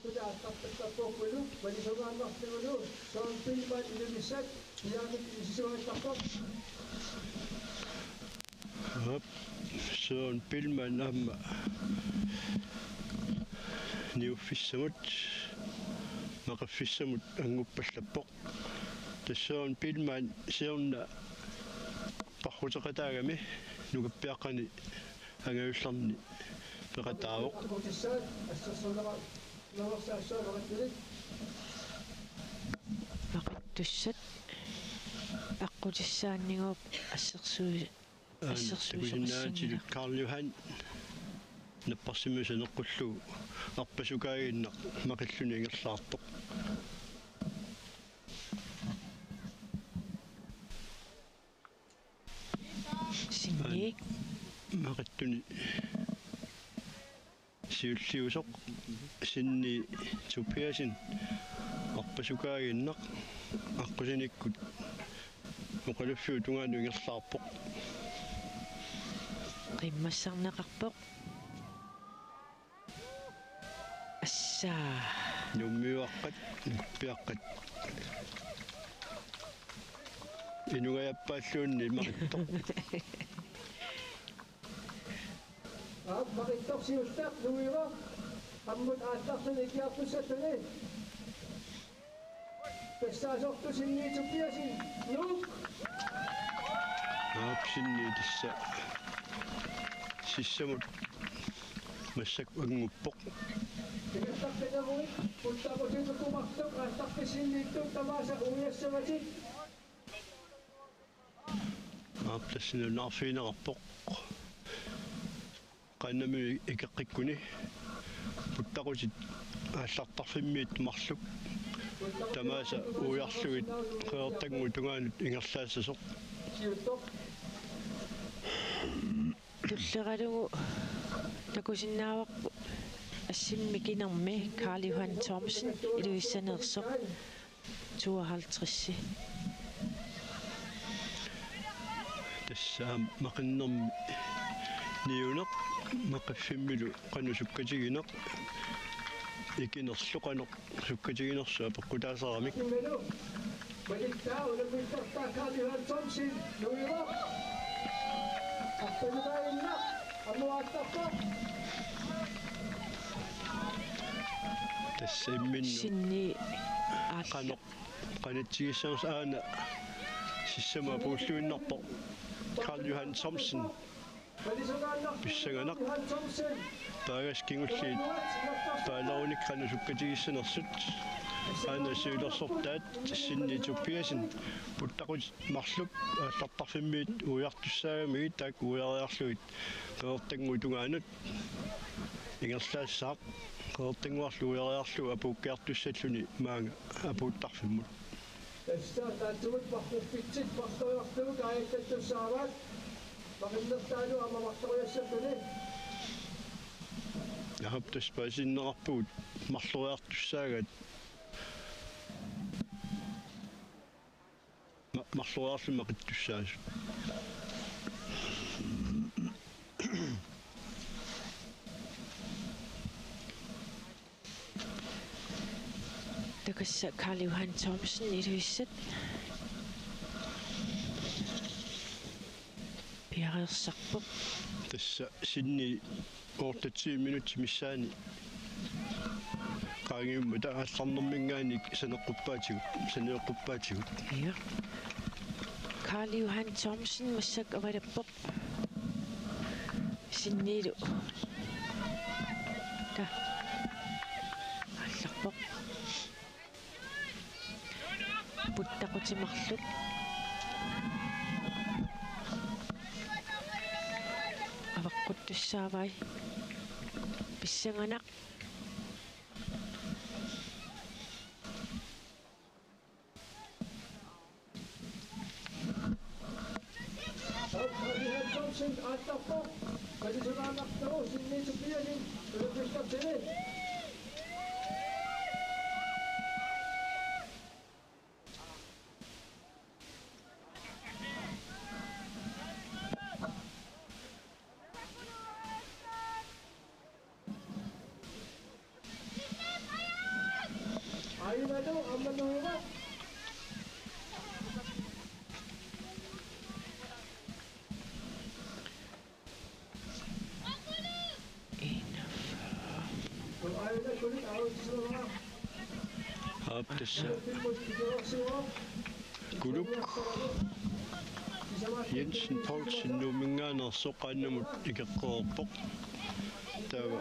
[SPEAKER 2] соон пилман амма ниуффиссамут мақаффиссамут ангуппаллаппоқ тассоон пилман сеорна пархутеқатаагами нугаппиаққани ангавилларни пеқатаавоқ
[SPEAKER 1] мақаттуссат аққутиссааннигууп ассерсуи
[SPEAKER 2] ассерсуисиннаатил Карл Юхан наппарсимуса неққуллугу арпасукаагинна мақиллуни ингерлаартоқ
[SPEAKER 1] синни
[SPEAKER 2] мақаттуни сиуллиусоқ синни тупиасин арпасукаагиннақ аққусиниккут муқалуффуу тунгаану ингерлаарпоқ
[SPEAKER 1] qimmassarnaqarpoq асsaa
[SPEAKER 2] нуммиуаққат пиаққат инугаяппааллуунни мақиттоқ
[SPEAKER 3] мақиттоқсиуллаақ нуива аммут ааттарсун икиартуссаттуни пессаасорту синниитуппиасин нук
[SPEAKER 2] аапсинни тасса сиссамут массак ангуппоқ
[SPEAKER 3] тигаттақпинамуи уттақутинукумартоқ ааттарписиннииттук тамааса уяссаватик
[SPEAKER 2] ааптассину наарфиинеқарпоқ qannami икеққиккуни уттақутит ааллартарфиммиит марлук тамааса уярлугит қеэртангу тунгаанут ингерлаассасоқ
[SPEAKER 3] сиуттоқ
[SPEAKER 1] туллералугу такусиннааварпу ассимми кинерми Карл Юхан Thomsen илуиссанерсоқ 52
[SPEAKER 2] тассаа мақиннерми ниунеқ мақаффиммилу қанусуккатигинеқ икинерлуқанеқ суккатигинерсуа пеққутаасарамик
[SPEAKER 3] имелу балиттаа улумиттартаа Карл Юхан Thomsen нуива аппелгаинна амуааттарпа
[SPEAKER 2] тассаимминну
[SPEAKER 1] синни аалла
[SPEAKER 2] qanoq qanatsigissarus aana sissama puulluinnerpoq Karl Johan Thomsen писсаганақ таагас кингуллиит пааларуник qanusukkatigissанерсут аана сиулерсортаат синни туппиасин путтақут марлук ааллартарфиммиит уяртуссаагами таак уяриарлугит пеэртангу тунгаанут ингерлаассаақ qeertinguarlu ueriarlu apuukkiartussalluni maanga apuuttарфиммут
[SPEAKER 3] таатсуут парфуффитсит парториартук аайтаттуссааваат мақиннертаалу амамарториассаппуни
[SPEAKER 2] яхаптас пасиннеқарпугут марлуриартуссаагат марлуриарлу мақиттуссаасу
[SPEAKER 1] такасса Карл Юхан Thomsen илуиссат пиареерсарпуп
[SPEAKER 2] тасса синни 8 минут миссаани qaangiumma taallарнэрмингааник санеққуппаатигут санеққуппаатигут
[SPEAKER 1] ja Karl Juhan Thomsen масsak авалаппоқ синнилу та алларпоқ путтақутимарлут аваққуттуссаавай писсанганақ
[SPEAKER 3] Thomsen ааттарпоқ Palisumaanak daw, Sydney Tupiasin, Christoph Sene. Ayun na daw, ang manuwa. Ayun na, kulit, awag sa mga.
[SPEAKER 2] Haaptassa kuluk Jensen Poulsen numingaanarsoq qaannamut ikeqqoorpoq taava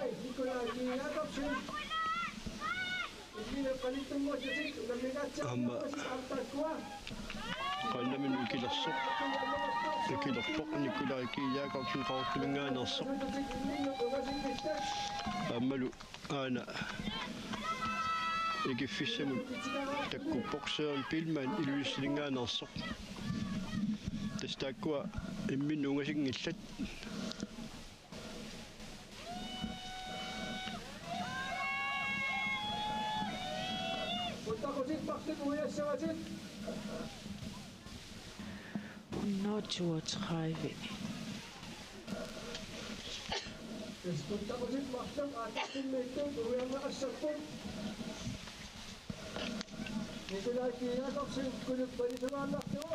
[SPEAKER 2] amma qaannamin ikilersoq ikilerpoq Nikolai Kiiakorpsen qaortumingaanarsoq ammalu aana ikifissamut takkuppoqseern pilman iluissiningaanersoq tastaakua imminuungasingillat
[SPEAKER 3] Kuntakusit, bakit uyas sa wasit?
[SPEAKER 1] 132.
[SPEAKER 3] Kuntakusit, bakit atas pinito, uyang nakasapot. Nikolai Kiiakorpsen, kulit Palisumaanak daw.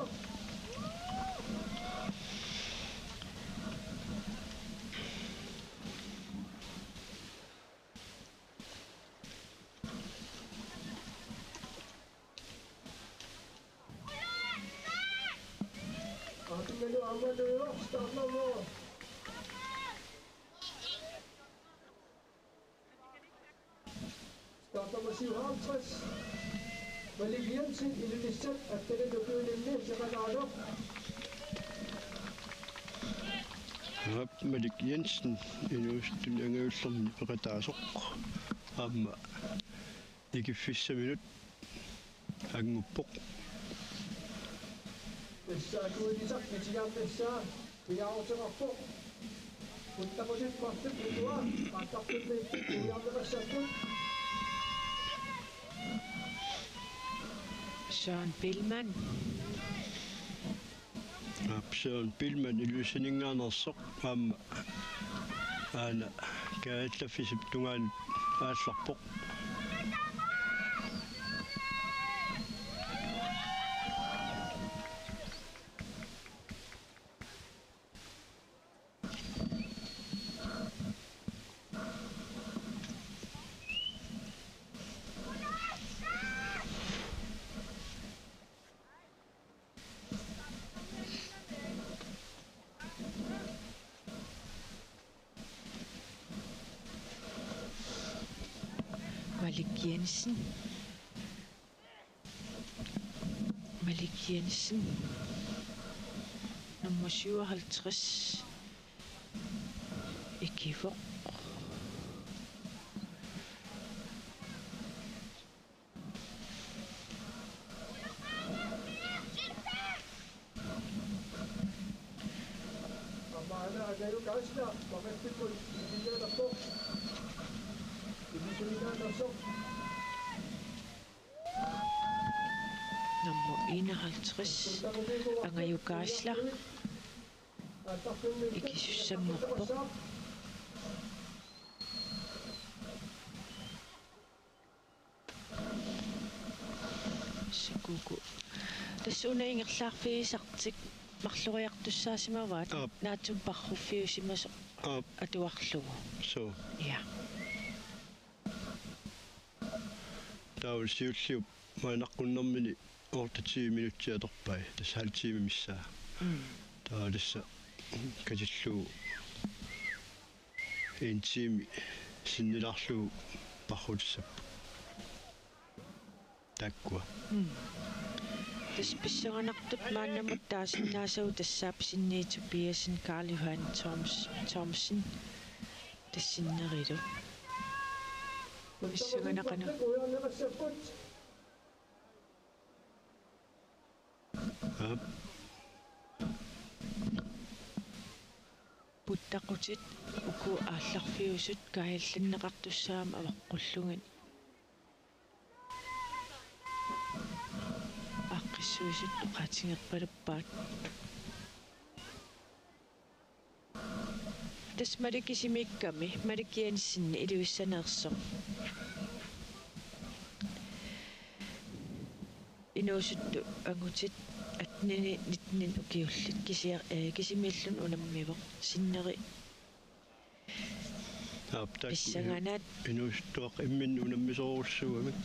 [SPEAKER 3] Ating gano'n ang manuwa, start na mo. Start na mo si Hampas. Baligyan si Ililisat at tinadupilin niya sa Kanado.
[SPEAKER 2] Hap Malik Jensen inuustun angaullerni peqataasoq amma ikifissaminut anguppoq
[SPEAKER 3] Pessa kuulisak, kisigang pessa, piyaw sa kapok. Punta ko din, bakit ito patakot na ito, piyaw na kasapot.
[SPEAKER 1] Søren Billman.
[SPEAKER 2] Søren Billman iluissiningaanersoq amma aana kaallaffisip tungaanut aallarpoq
[SPEAKER 1] Malik Jensen. Malik Jensen. Nummer 57. Ekivoq.
[SPEAKER 3] Amana, agayo kasna, bakit ito, hindi nyo na po. Hindi sumiga na sok.
[SPEAKER 1] Nummer 51. Angayukaasla. Ikisussammerpoq. Sikuku. Tassuna ingerlaarfiisartik mарлуриартуссаасимаваат наатсум парруффиусимасо атуарлугу
[SPEAKER 2] so
[SPEAKER 1] ja
[SPEAKER 2] taul siulliup maanaqqunnэрmini orta 10 minuttiatorpai tas haltiimi missaa taalissa katillu intiimi sinnilarlugu parrutissap takkua
[SPEAKER 1] tas pissanganartut maannamut taasinnaasau tassaap sinniitu piasin Karl Johan Thomsen tassinnerilu pissanganaqana
[SPEAKER 3] Uyang na kasapot.
[SPEAKER 1] puttaqutit uku aallarfiusut kaayallanneqartussaam avaqqullugan aqqissuisut uqaatingeqpaluppaat tas malikisimikkami malikianissinni iluissaneersoq inuusuttu angutit atnini nitnin ukiullit kisimillun unammivoq sinneri
[SPEAKER 2] aptak
[SPEAKER 1] pissanganaat
[SPEAKER 2] inuustuaq immin unammisoorussuamik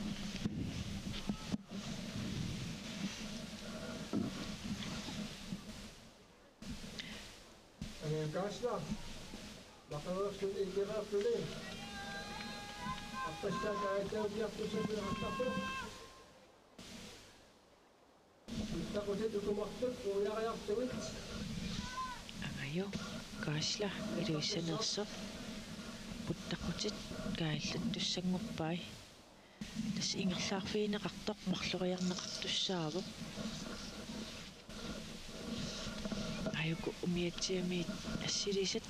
[SPEAKER 3] Kaasla baqaruarsun illiqaartuli appassaaka aataupiartusapi aqarpu ittaqutit ukumartut uuyariartugit
[SPEAKER 1] angayo kaasla iluissaneersoq puttaqutit kaayallattussanguppai tas ingerlaarfiineqartoq marloriarneqartussaavoq ayuku umiatsiamiit assilisat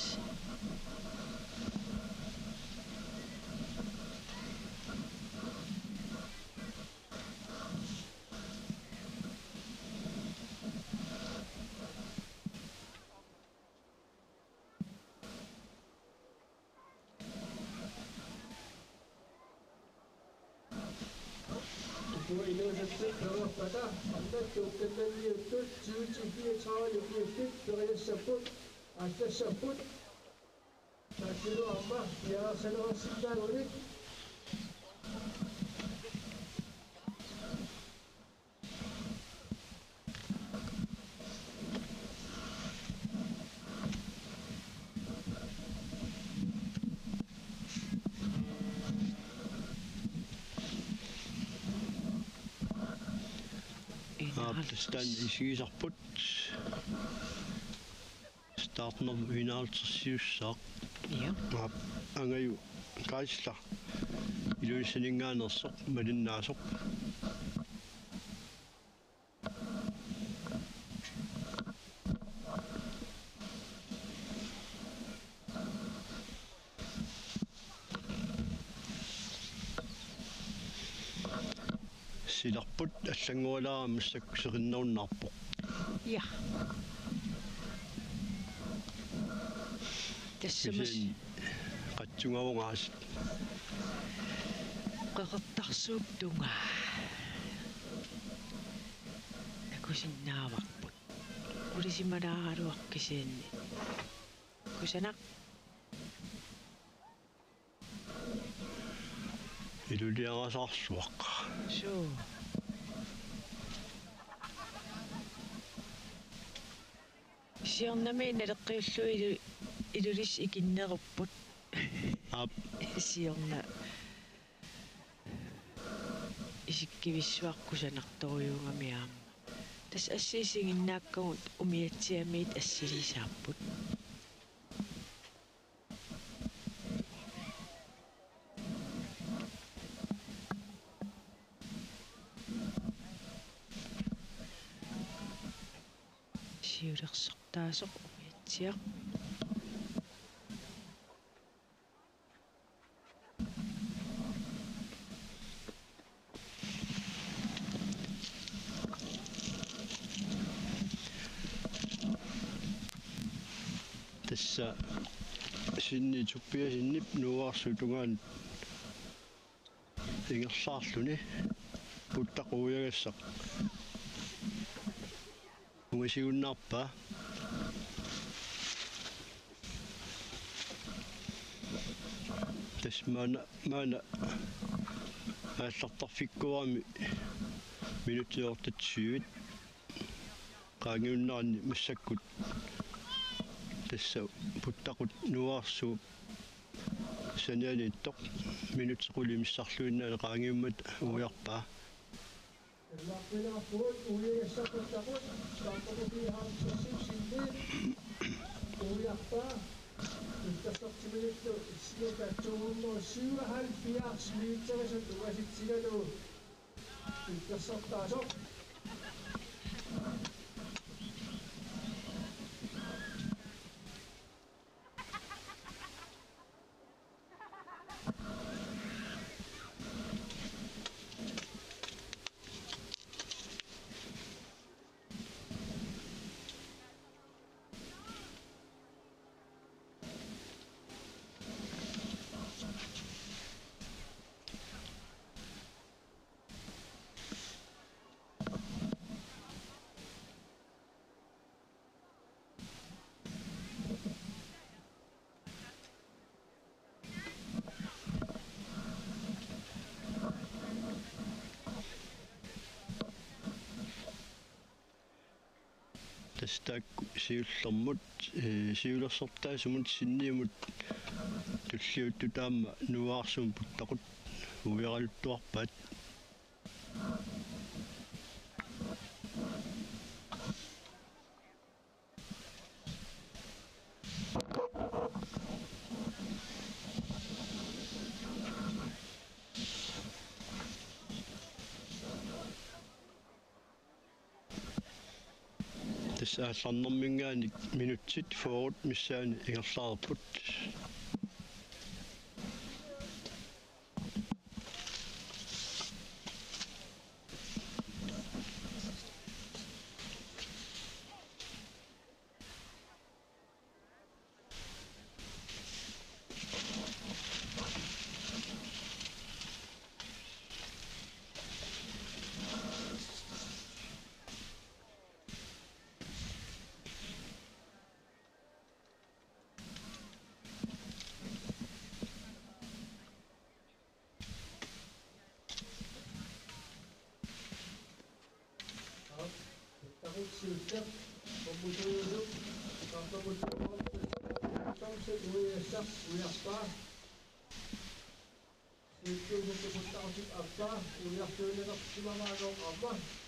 [SPEAKER 3] inuusatsit pererpata antattuukkannanniuttut 24 periassapput aallassapпут тааккилу амма яарсанерситтаагулик
[SPEAKER 2] Stan isigisarput startner inaaltersiussaaq
[SPEAKER 1] ja
[SPEAKER 2] angayu kaisla iluissaninngaanersoq malinnaasuq silarput аллангуалаарамассак сериннеруннарпоq
[SPEAKER 1] ja тассамас
[SPEAKER 2] qatsungaungaas
[SPEAKER 1] qaqertarsuuk tunga akusinnaavaqput ulisimalaaruaqqisianni kusanaq
[SPEAKER 2] iluliarasarsuaq
[SPEAKER 1] suu siornami naleqqiullu ilulis ikinnerupput
[SPEAKER 2] ap
[SPEAKER 1] siorna isikkivissuaqqusanartoriungamiaama tas assiisinginnaakkagut umiatsiamiit assilisaarput siulersortaasoq umiatsiaq
[SPEAKER 2] tassa sinni tuppiasinnip nuuarsutungaan ingersaarluni puttaquuyagassaq ungasigunnaarpa tas maana aallartarfikkuarmi minutiortatsiivit qaangiunnarni massakkut tassa puttaqut nuarsu sanianiittoq minutsequlimissarluinnaale qaangiummat ujarpaa
[SPEAKER 3] Laqpilaarpugut uuyagassaqattaqut taartoqupiihaartussipsinni uuyarpaa ittasortiminittu issiukatsugunner 77 liitterisut uasitsigalu ittassortaasoq
[SPEAKER 2] тастаак сиуллэрмут сиулерсортаасумут синниумут туллиутту таама нуаарсум путтақут уяралуттуарпаат тассаалларнэрмингааник минутсит форут миссаани ингерлаарпут
[SPEAKER 3] Takut siusak, pembusuh, kakak berjumpa, tamset uyasak, uyakpa. Situ untuk bertaksib apa, uyak sudah simamagong apa.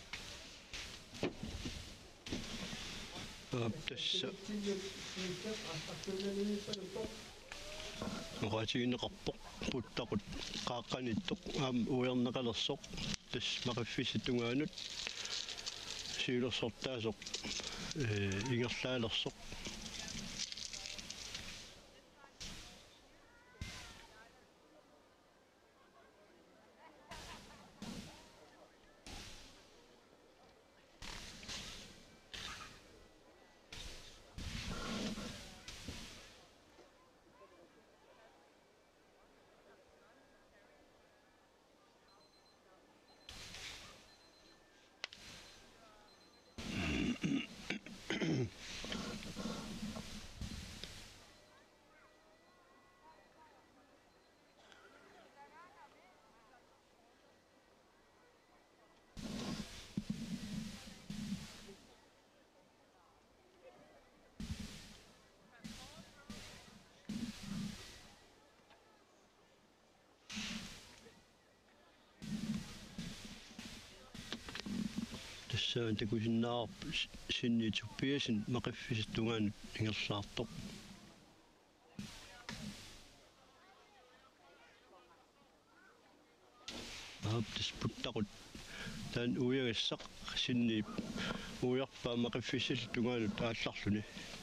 [SPEAKER 2] тасса
[SPEAKER 3] Siusak, asal sudah ini penutup.
[SPEAKER 2] нуqатигинеқарпоқ путтақут қааққаниттоқ аам уернеқалерсоқ тас мақиффиситугаанут сиулерсортаасоқ ингерлаалерсоқ тассаан такусиннаарп синнитуппиасин мақиффиситугаанут ингерлаартоқ аптис путтақут таан уягассақ синнип уярпаа мақиффисилтугаанут аалларлуни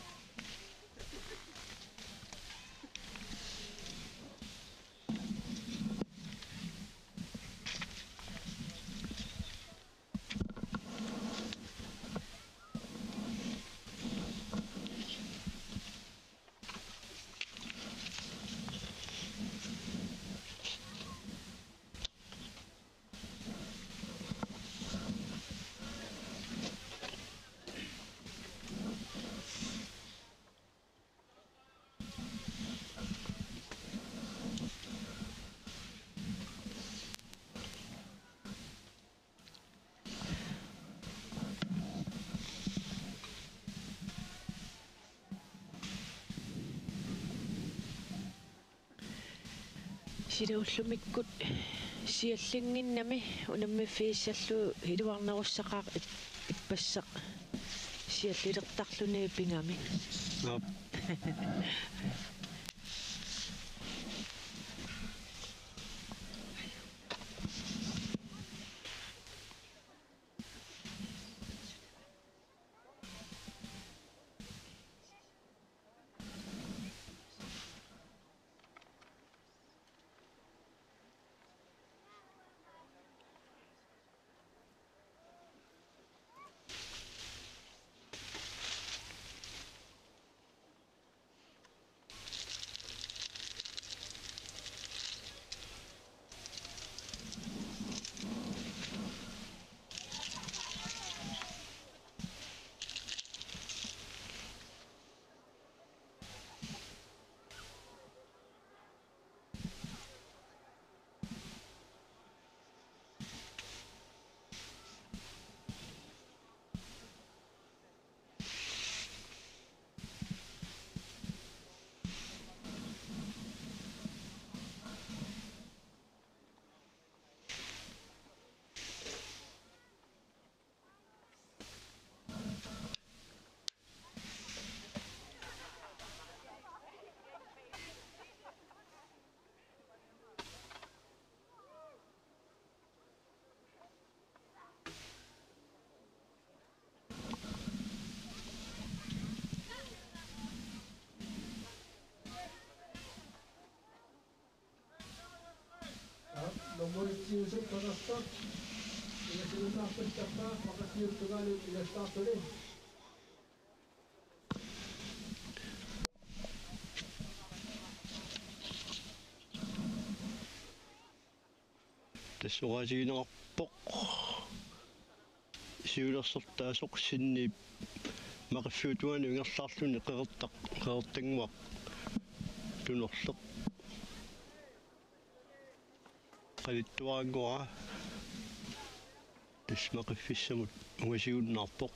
[SPEAKER 1] силууллумиккут сиаллингиннами унаммиффииссаллу илуарнеруссақаа иппассақ сиаллилертарлуни пингами
[SPEAKER 3] siusuk kanasta ila sinunakpan tapa makasiyut tugalu ila statule
[SPEAKER 2] тассугаасигинеқарпоқ сиулерсертаасоқ синнип мақиффиутуани унгерлаарлуни қеэртангуақ тунерлеқ қалиттуарангуара тас мақиффиссамут унгасигуннаарпоқ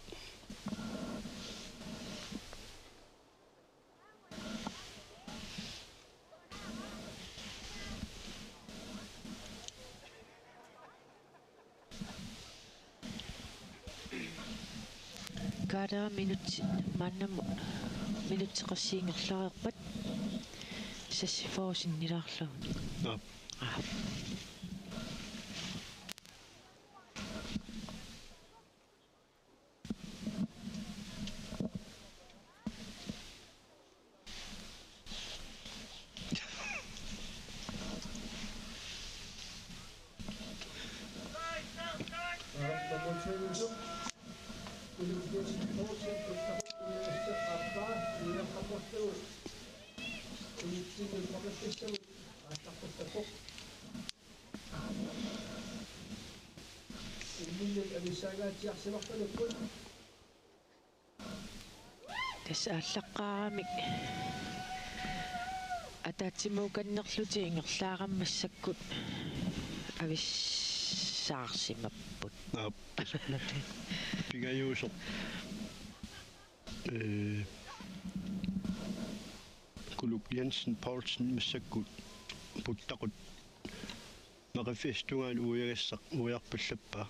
[SPEAKER 1] Kada minut manam minut qasiingerlareerpat sassifoosinnilaarluni тасааллаққарамик атаатсимууганнерлути ингерлаараммассаккут ависсаарсимаппут
[SPEAKER 2] пигаюусо Kuluk Jensen Poulsen массаккут путтақут мақиффистунгаан уягассақ уярпаллаппаа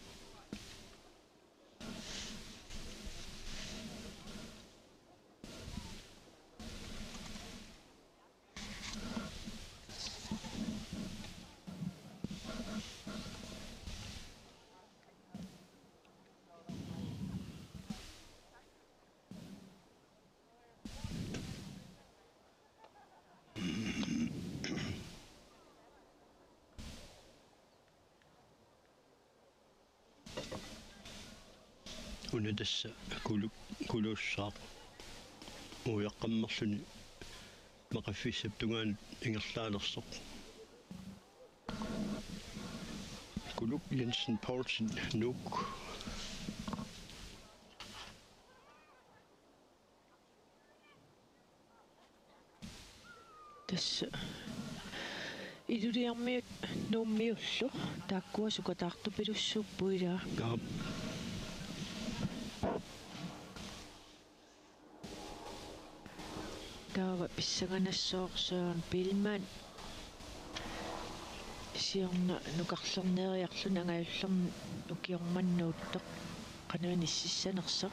[SPEAKER 2] унатасса кулууссаап уяққаммерлүни мақаффиссап тунгаан ингерлаалерсоқ Kuluk Jensen Poulsen Nuuk
[SPEAKER 1] тасса илулиармиут нууммиуллу тааккуасукатаартупилуссууппуилаа таава писсаганассоорсуарн пилман сиорна нукарлернериарлун агааллерн укиорманнууттоқ кананиссиссанерсақ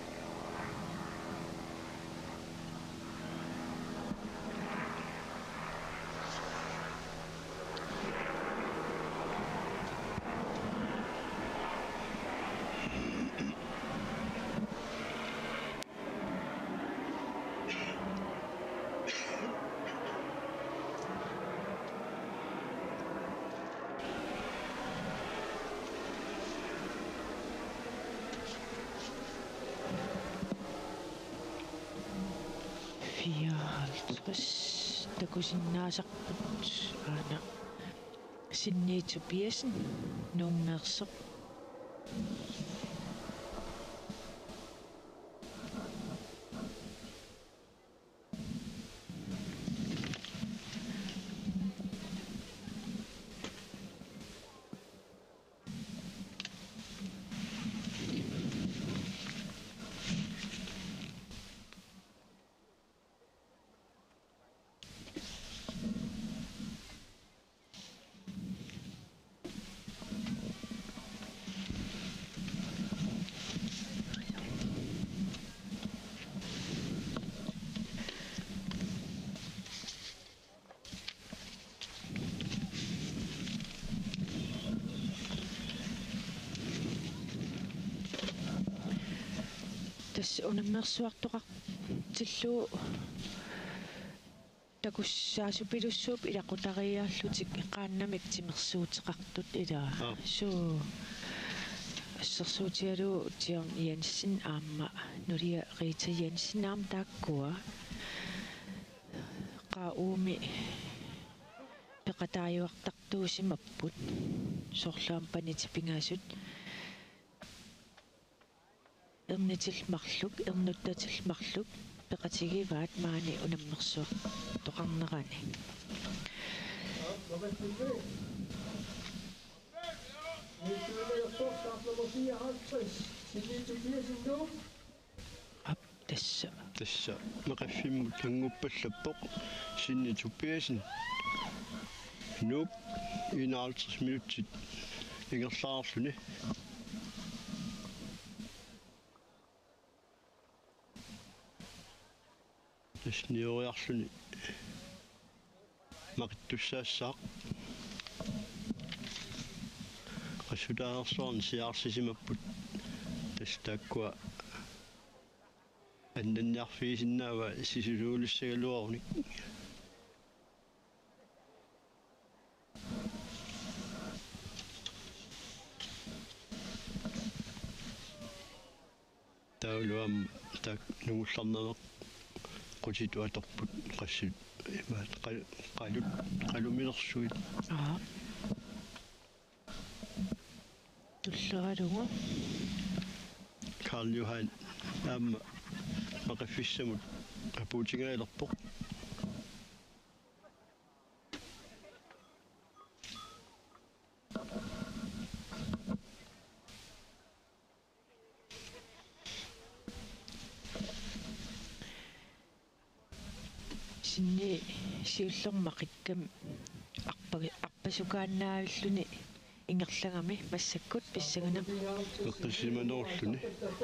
[SPEAKER 1] такусиннаасарпут аана синниитсу пиасен нууммеерсоқ тас унаммерсуартоқар тиллуу такуссаасупилуссууп илақутариааллутик qaannamik тимерсуутеқартут илаа суу ассерсуутиалу тиам Янсен аама нулия Рита Янсен аам тааккуа qaauми пеқатааюартартуусимаппут сорлаам панитипингаасут эрнитилмарлук эрнуттатилмарлук пеқатигиваат маани унаммерсуа тоқарнерани
[SPEAKER 2] тасса меқаффиммут ангуппаллаппоқ синни туппиасин нуп 51 минутит ингерлаарсуни тасниориарлуни мақиттуссаассаақ qasutaarsorn siarsisimapput tastaakkuа аннанниарфигисиннаава сисулуулуссагалуарник таулуам так нугулларнамеқ qutituatorput qassut имаат qalumilерсуит
[SPEAKER 1] туллералуга
[SPEAKER 2] Karl Johan maqaffissamut apuutigailерpoq
[SPEAKER 1] синни сиуллермақиккам арпасукааннаавиллуни ингерлагами массаккут писсагана
[SPEAKER 2] эққисиманоорлуни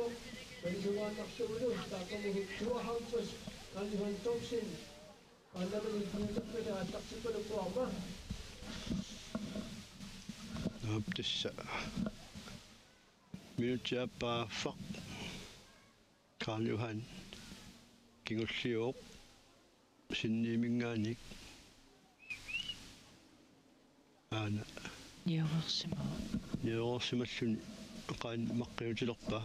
[SPEAKER 2] аптисса минутиаппааффақ Karl Johan кингуллиооқ синниимингааник аана Niorsimalluni qaan maqqiutilerpa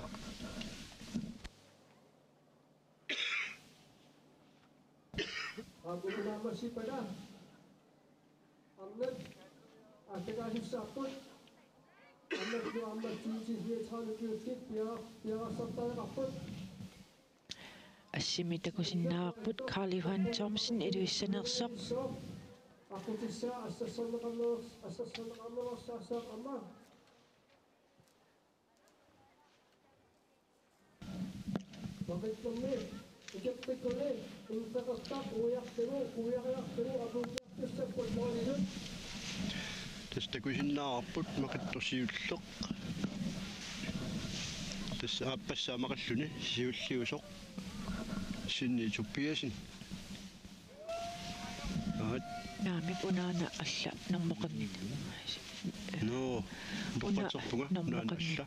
[SPEAKER 3] Abunamasipala Amnat Atakahissapput Amnat jo amnat tiisihiethaanutiutkit piarasartaaqarput
[SPEAKER 1] ассимитакусиннаарпут Karl Johan Thomsen илуиссанерсоқ
[SPEAKER 3] Akutissa assassorneqarnersaassaaqamma Maqittummi ikeppikkuli intaqartaq ujartigu apuujartissapput moonilut
[SPEAKER 2] tastakusinnаарput maqittorsiulleq tassa aappassaamaqalluni siulliusoq sinni tuppiasin aat
[SPEAKER 1] наамик унаана алла нэрмоқарнит
[SPEAKER 2] no тоққатерпунга наана алла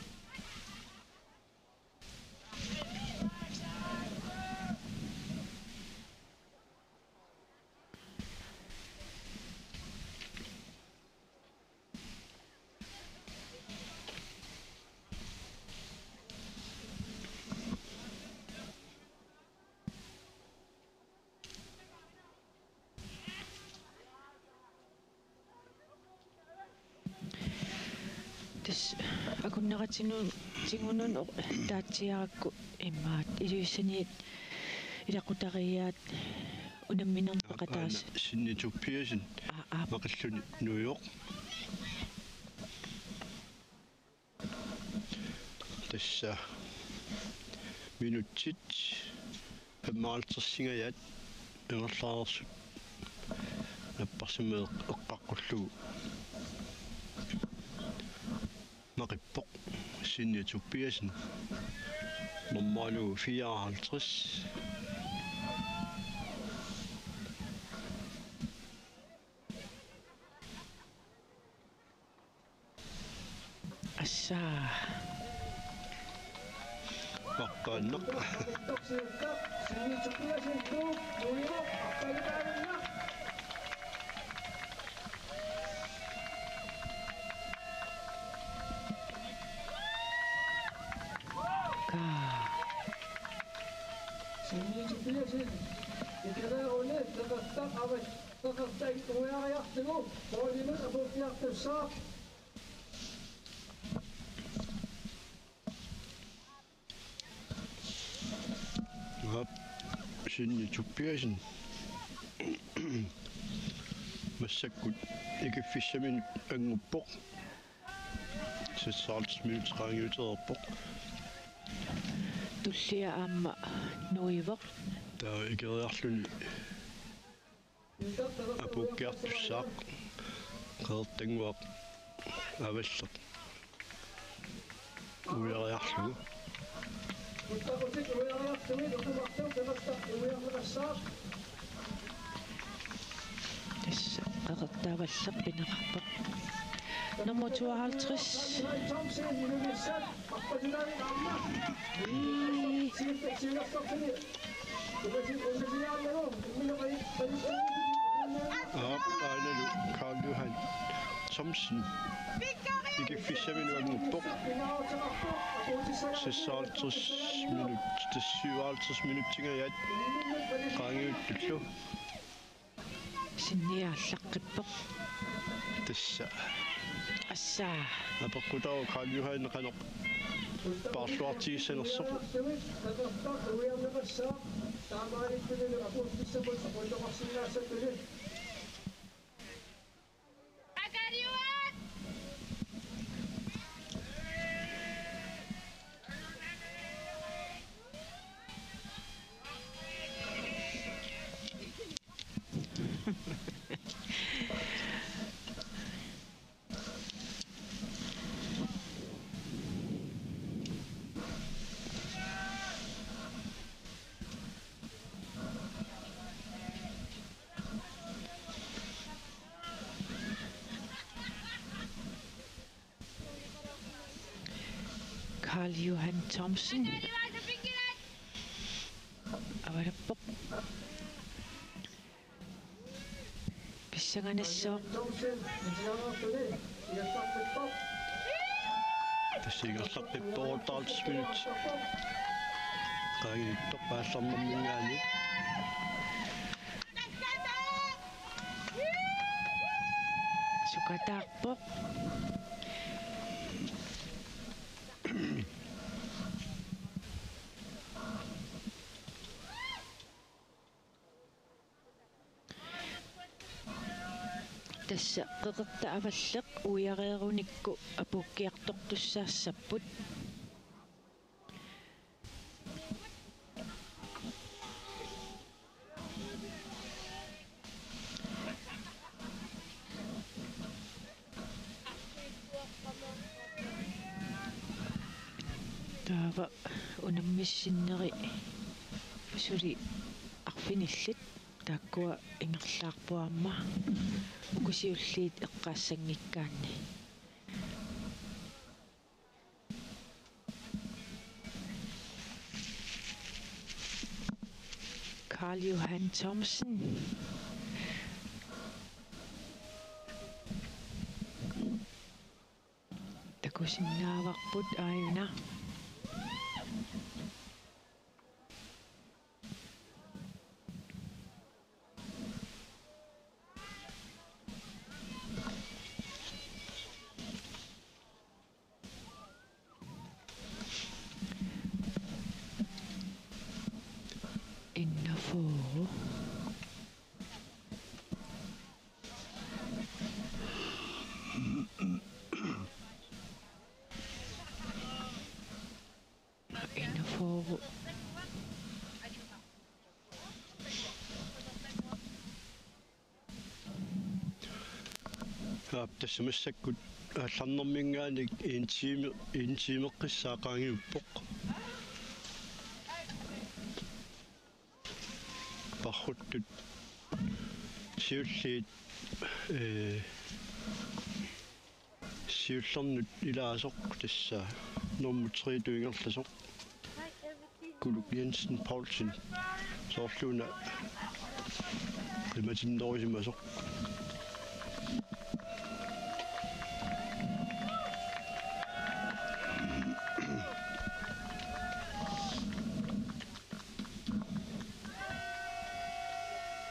[SPEAKER 1] тас акуннератину тигунун таатсиаракку иммаат илуиссаниит илақутариаат унамминерпеқатаас
[SPEAKER 2] синни туппиасин мақиллуни нуйоқ тасса минутит пеммаалтерсингаят энгерлаарсут наппарсимеэ эққаққуллугу maqippoq sinni tuppiasin normaalu 54
[SPEAKER 1] асsaa
[SPEAKER 2] Pakkaannak.
[SPEAKER 3] Sinni tuppiasin nuuyoq appalukaanin Tomsen. Itererone taqattaq avat taqattaq uyaariartugu qoolimun apuutiartussaa.
[SPEAKER 2] Sinni tuppiasin massakkut ikiffissamin anguppoq 60 minutter qaangiutererpoq
[SPEAKER 1] tullia aamma nuivoq
[SPEAKER 2] taa ikeriarluni apukkiartussaaq qeertanguaq avalleq uyaariarlugu
[SPEAKER 3] Muttaqutik uyaariartumi utumartuu qeqattaq uyaarneqassaaq.
[SPEAKER 1] tassa qeqertaavalleq pineqarpoq nummer 52
[SPEAKER 3] Tomsen minumissat appatinaari aamma. Siirtortuni. Ubasiyaallegu minaqai
[SPEAKER 2] aanalu Carl Johan Thomsen ikiffissamin anguppoq 56 minut til 57 minuttingajaat qaangiuttullu
[SPEAKER 1] sinniaallaqqipoq
[SPEAKER 2] tassa
[SPEAKER 1] assaa
[SPEAKER 2] apeqqutau Carl Johan qanoq paarluartigissanersoq
[SPEAKER 3] qeqattaq uyaarneqassaaq taamaarittunulu apuuttissaput aqulloqarsinnaassatuli.
[SPEAKER 1] Carl Johan Thomsen avarappoq pissanganassoq
[SPEAKER 3] Tomsen isiaartuni iattaqqippaq.
[SPEAKER 2] tassigerlarpippoq 30 minut qaangiuttoq paallarnermingaani
[SPEAKER 1] sukataarpoq tassa qeqerta avalleq uyareerunikku apukkiartortussaassaput taava unammissinneri suli arfinillit taakkua ingerlaarpuamma ukusiulliit eqqaassangikkaanni Carl Johan Thomsen takusinnaavarput aayuna innafuu innafuu
[SPEAKER 2] tassamassakkut aallarnermingaanik intiimeqqissaaqaangiuppoq parruttut siulliit siullarnut ilaasoq tassa normutteriituingerlasoq Kuluk Jensen Paulsen soorluuna imatinnerisimasoq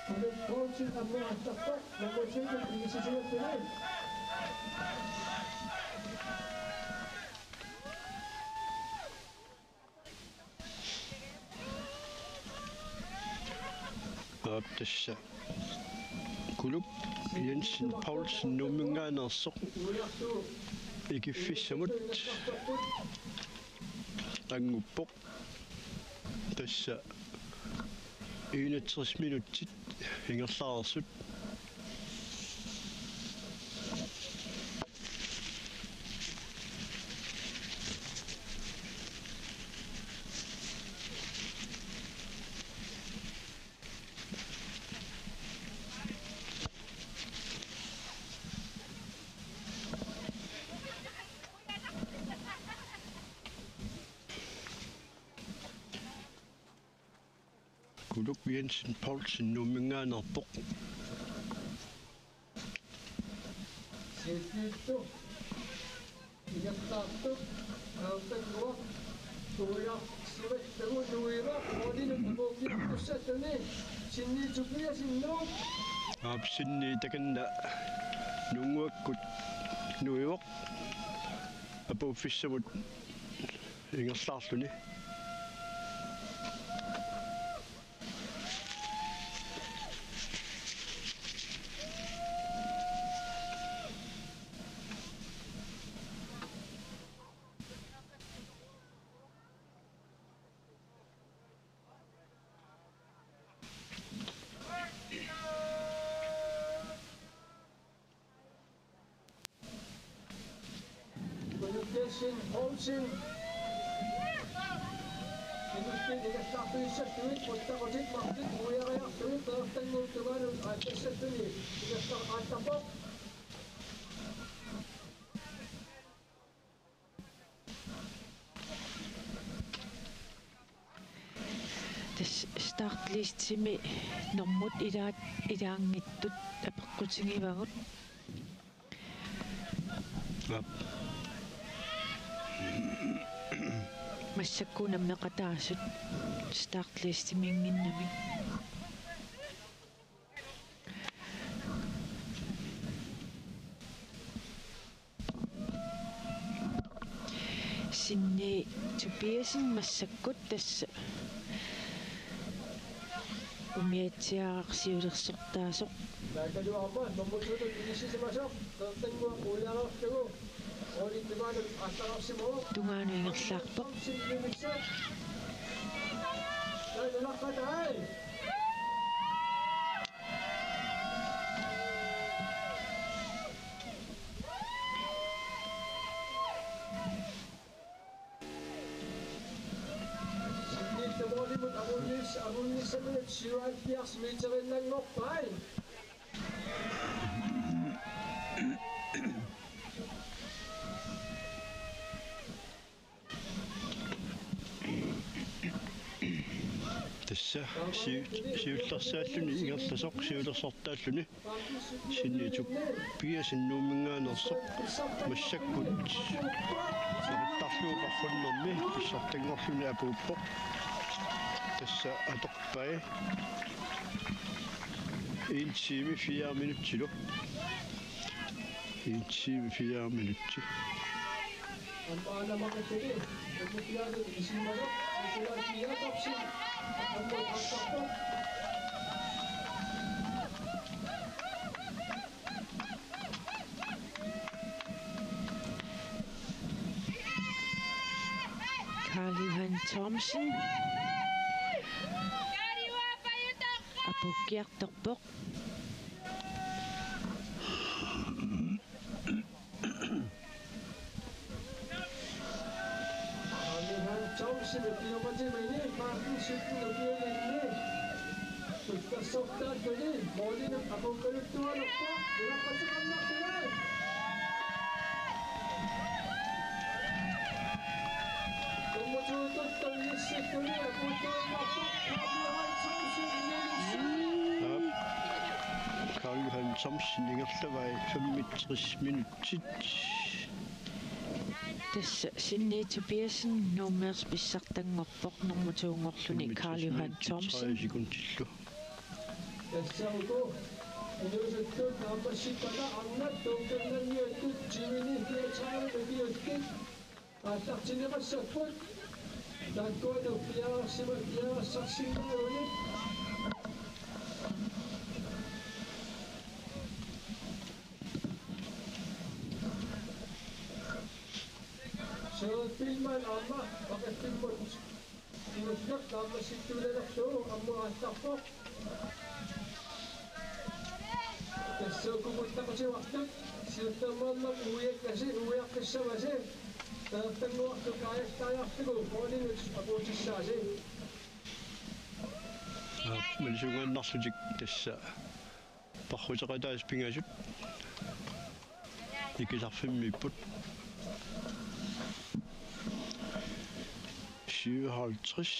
[SPEAKER 3] Marit Paulsen ammuartarpaq namusikat igisisuattunai.
[SPEAKER 2] Tassa Kulup Jensen Paulsen nummingaanерсоq ikiffissamut anguppoq tassa 61 minuttit ingerlaarsut Kulup Jensen Paulsen nummingaanерpoq
[SPEAKER 3] Sittu igattaartu autaqwa tuya sivattagu nuira odin apoqittussatuni sinniitupiya sinnu
[SPEAKER 2] aapsinni takanna nunguakkut nuivoq apuuffissamut ingerlaarluni
[SPEAKER 3] Jensen Paulsen Minuutti igattaartuissattuit puttaqotit martit uiariartuit taartanguuttumaanut aattassatuni igattaqaattarpoq
[SPEAKER 1] tas startlistimi normut ilaangittut apeqqutigivagut массаккунамме qataasut startlistimiinginnami sinni Tobiasen massakkut tassa umiatsiaarsiulersortaasoq
[SPEAKER 3] taakaluarma mammutut igissisimasoq taartangua uiariartugu odittumaanut aattaqarsimuuq
[SPEAKER 1] tungaanu ingerlaarpoq
[SPEAKER 3] sinnimissak taanalaqqatai sinniittumolimut avullissaminut 77 meterillangorpai
[SPEAKER 2] tassa siullersaalluni ingerlasoq siulersortaalluni sinnituk Piasen nummingaanерсоq massakkut tarluuqarrunnermi pissartangorluni apuuppoq tassa atorpai 1 time 4 minuttilo 1 time 4 minutti
[SPEAKER 3] Ampana makatili kemudian igissisimasoq isulaatiatapsi ammut
[SPEAKER 1] Karl-Johan Thomsen apukkiartorpoq
[SPEAKER 3] Thomsen upiumatimini Martin Sutton upiulinni tuttassortaattuni moolina apukkaluttualerpoq ilaqqatiqannartunai kummutuututtallissittuni aputtuannarpoq Karl-Johan Thomsen inissi
[SPEAKER 2] Karl-Johan Thomsen ingerlavai 65 minuttit
[SPEAKER 1] tassa sinni Tobiasen nummers pissartangorpoq normatuungorluni Karl-Johan Thomsen
[SPEAKER 2] sekuntillu
[SPEAKER 3] Yassauko inuusuttut naammassippada arnat tuukernerniuttut jimini hiachaaramiuttut aallartineqassapput taakkuanu piarassarsinnaarunit Filman amma pakattimmut inusnak naammassittuulenerluu ammuaattarpoq тассаукумуттақутиуартут сиуттаммааллам уяккаси уяққиссамаси тааттангуарту кааястааяартугу коолинут апуутиссааси
[SPEAKER 2] мэлсугааннарсутик тасса пархутеқатаас пингасут икисарфиммиппут 57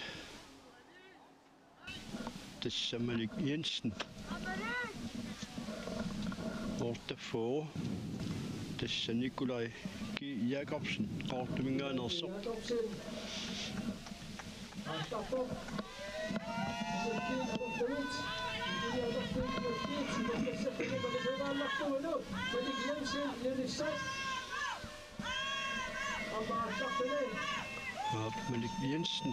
[SPEAKER 2] Tassamalik Jensen Ortafo Tassa Nikolaj G. Jacobsen Kortuminganersoq Malik Jensen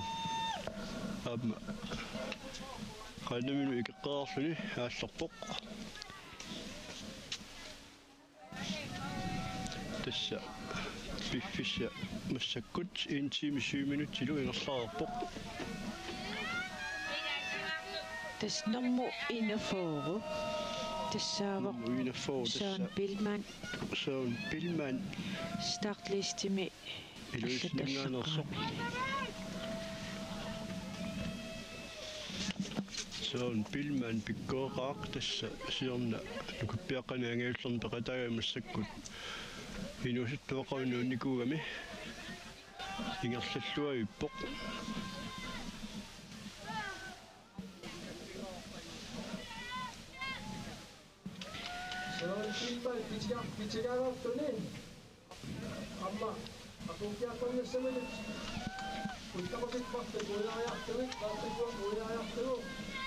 [SPEAKER 2] qanaminu ikeqqaarluni aallerpoq tassa piffissa massakkut 1 time 7 minutter ingerlaarpoq
[SPEAKER 1] tas nummer 41 tassaava Søren Billmann startliste med
[SPEAKER 2] iluisninganersoq Søren Billmann pikkoraaq tassa siorna nukuppiaqqani angiullerni peqatagamassakkut inusuttuaqavinuunnikuugami ingerlalluagippoq
[SPEAKER 3] Søren Billmann pitsigaagartuni amma aqunkiaqqannassamalut uttaqusitpartu uyaajartugit qaattuguam uyaajartugu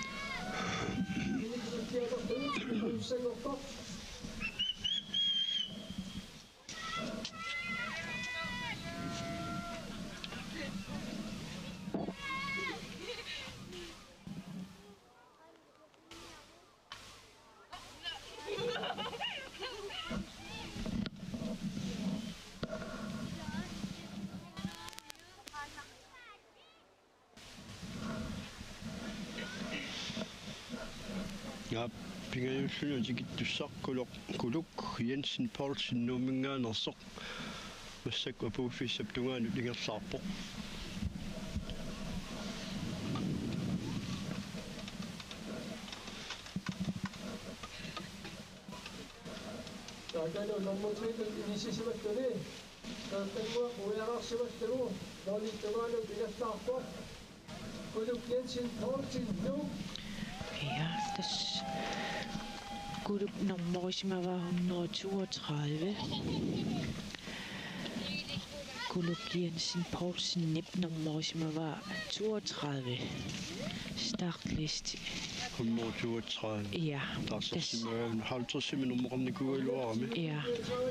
[SPEAKER 2] Ja, pingayulluno tikittussarkuloq kuluk Jensen Poulsen nuumingaanersoq массак апууффиссап тунгаанут ингерлаарпоқ
[SPEAKER 3] таакано номмотрит инисисиматтуни тааттангуа уяраарсиматтагу нолиттугаанут ингерлаарпоқ kuluk Jensen Poulsen nu
[SPEAKER 1] Ja, das Guluk nummer var 132. Guluk Jensen Poulsen nip nummer var 32. Startliste.
[SPEAKER 2] 132.
[SPEAKER 1] Ja.
[SPEAKER 2] Das ist immer halb så simpelthen nummererne kuiluarami.
[SPEAKER 1] Ja.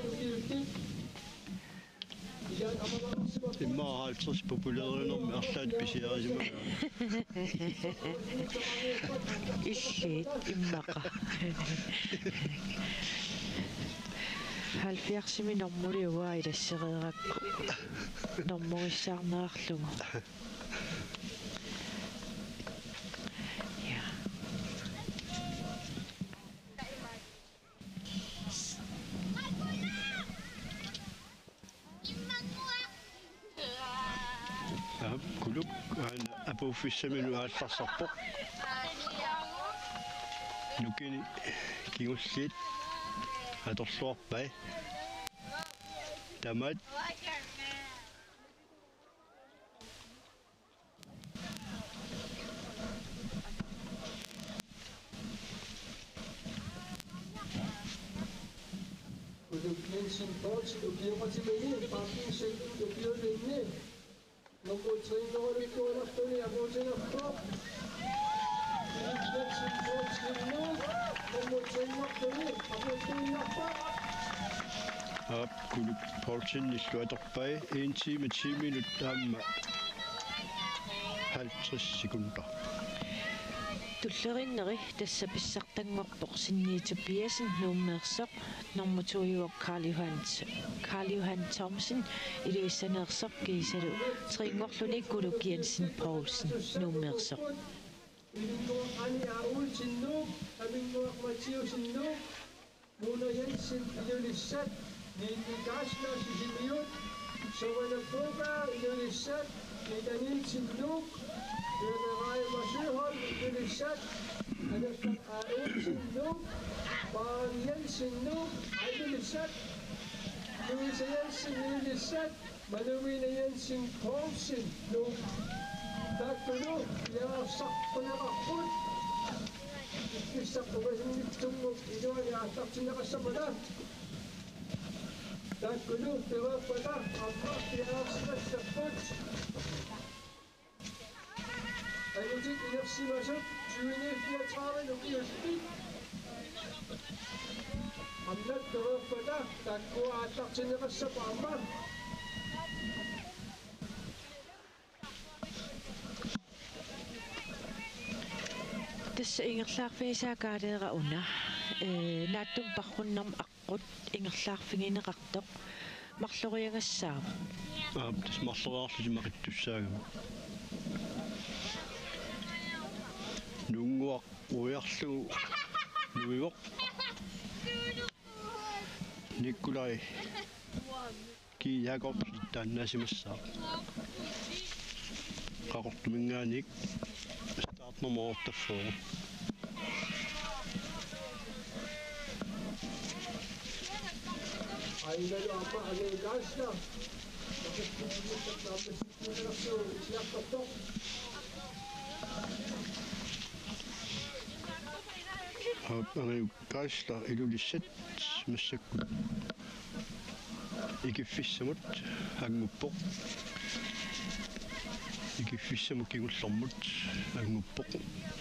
[SPEAKER 2] Imma halb så populære erslaat pisiarisima.
[SPEAKER 1] Illit immaqa. 70 nummeri uaa ilasseriqakku. Nummerissarnaarlugu. Ja.
[SPEAKER 2] Ja, kuluk han apuuffissaminu aallarсарпоq. Nukini kingullit atorluarpai. Tamat
[SPEAKER 3] kuluk Jensen Poulsen ukiuqatimani parkinsekku ukiulinni nummer 3 apuutinerpoq Jensen Poulsen
[SPEAKER 2] kuluk Poulsen illuatorpai 1 time 10 minut taamma 50 sekunder.
[SPEAKER 1] Tullerinneri tassa pissartanguarpoq sinniitupiasin nuummeersoq normutuyuok Karl Johan Thomsen iluissaneersoq kiisalu triingorluni Kuluk Jensen Poulsen nuummeersoq
[SPEAKER 3] Ilinguaq ani Aul sinnuuq aminguaq Mathieu sinnuuq Mona Jensen ilulissat niinnikaasna sisimiut Sovanapoga ilulissat niitanil sinnuuq Yönerai Masuhol ilulissat Anastat Aul sinnuuq Paan Jensen nuuq ilulissat Louisa Jensen ilulissat Malumina Jensen Poulsen nuuq Takkulu ja saqqunaqarput ikkissaqqugasinnittunguk iluani aattartinneqassamala takkulu terappata ammartiaarsimassaput anutik inersimasut 2034 ukiuspit amnat terappata takkua aattartinneqassapa amma
[SPEAKER 1] tassa ingerlaarfiisaakaalera una naattum parrunnerm aqqut ingerlaarfigineqartoq marloriangassaam
[SPEAKER 2] Tas marloriarlusimaqittussaagama nunguaq uiarlugu nuivoq Nikolai ki Jakobsen taannasimassaa qaqortumingaanik startnummer 48
[SPEAKER 3] Aidalu amma anegaasna nakikipagkakapasikinarasyo islaqartoq
[SPEAKER 2] Kaisla ilulissat massakkut ikiffissamut anguppoq ikiffissamuk kingullermut anguppoq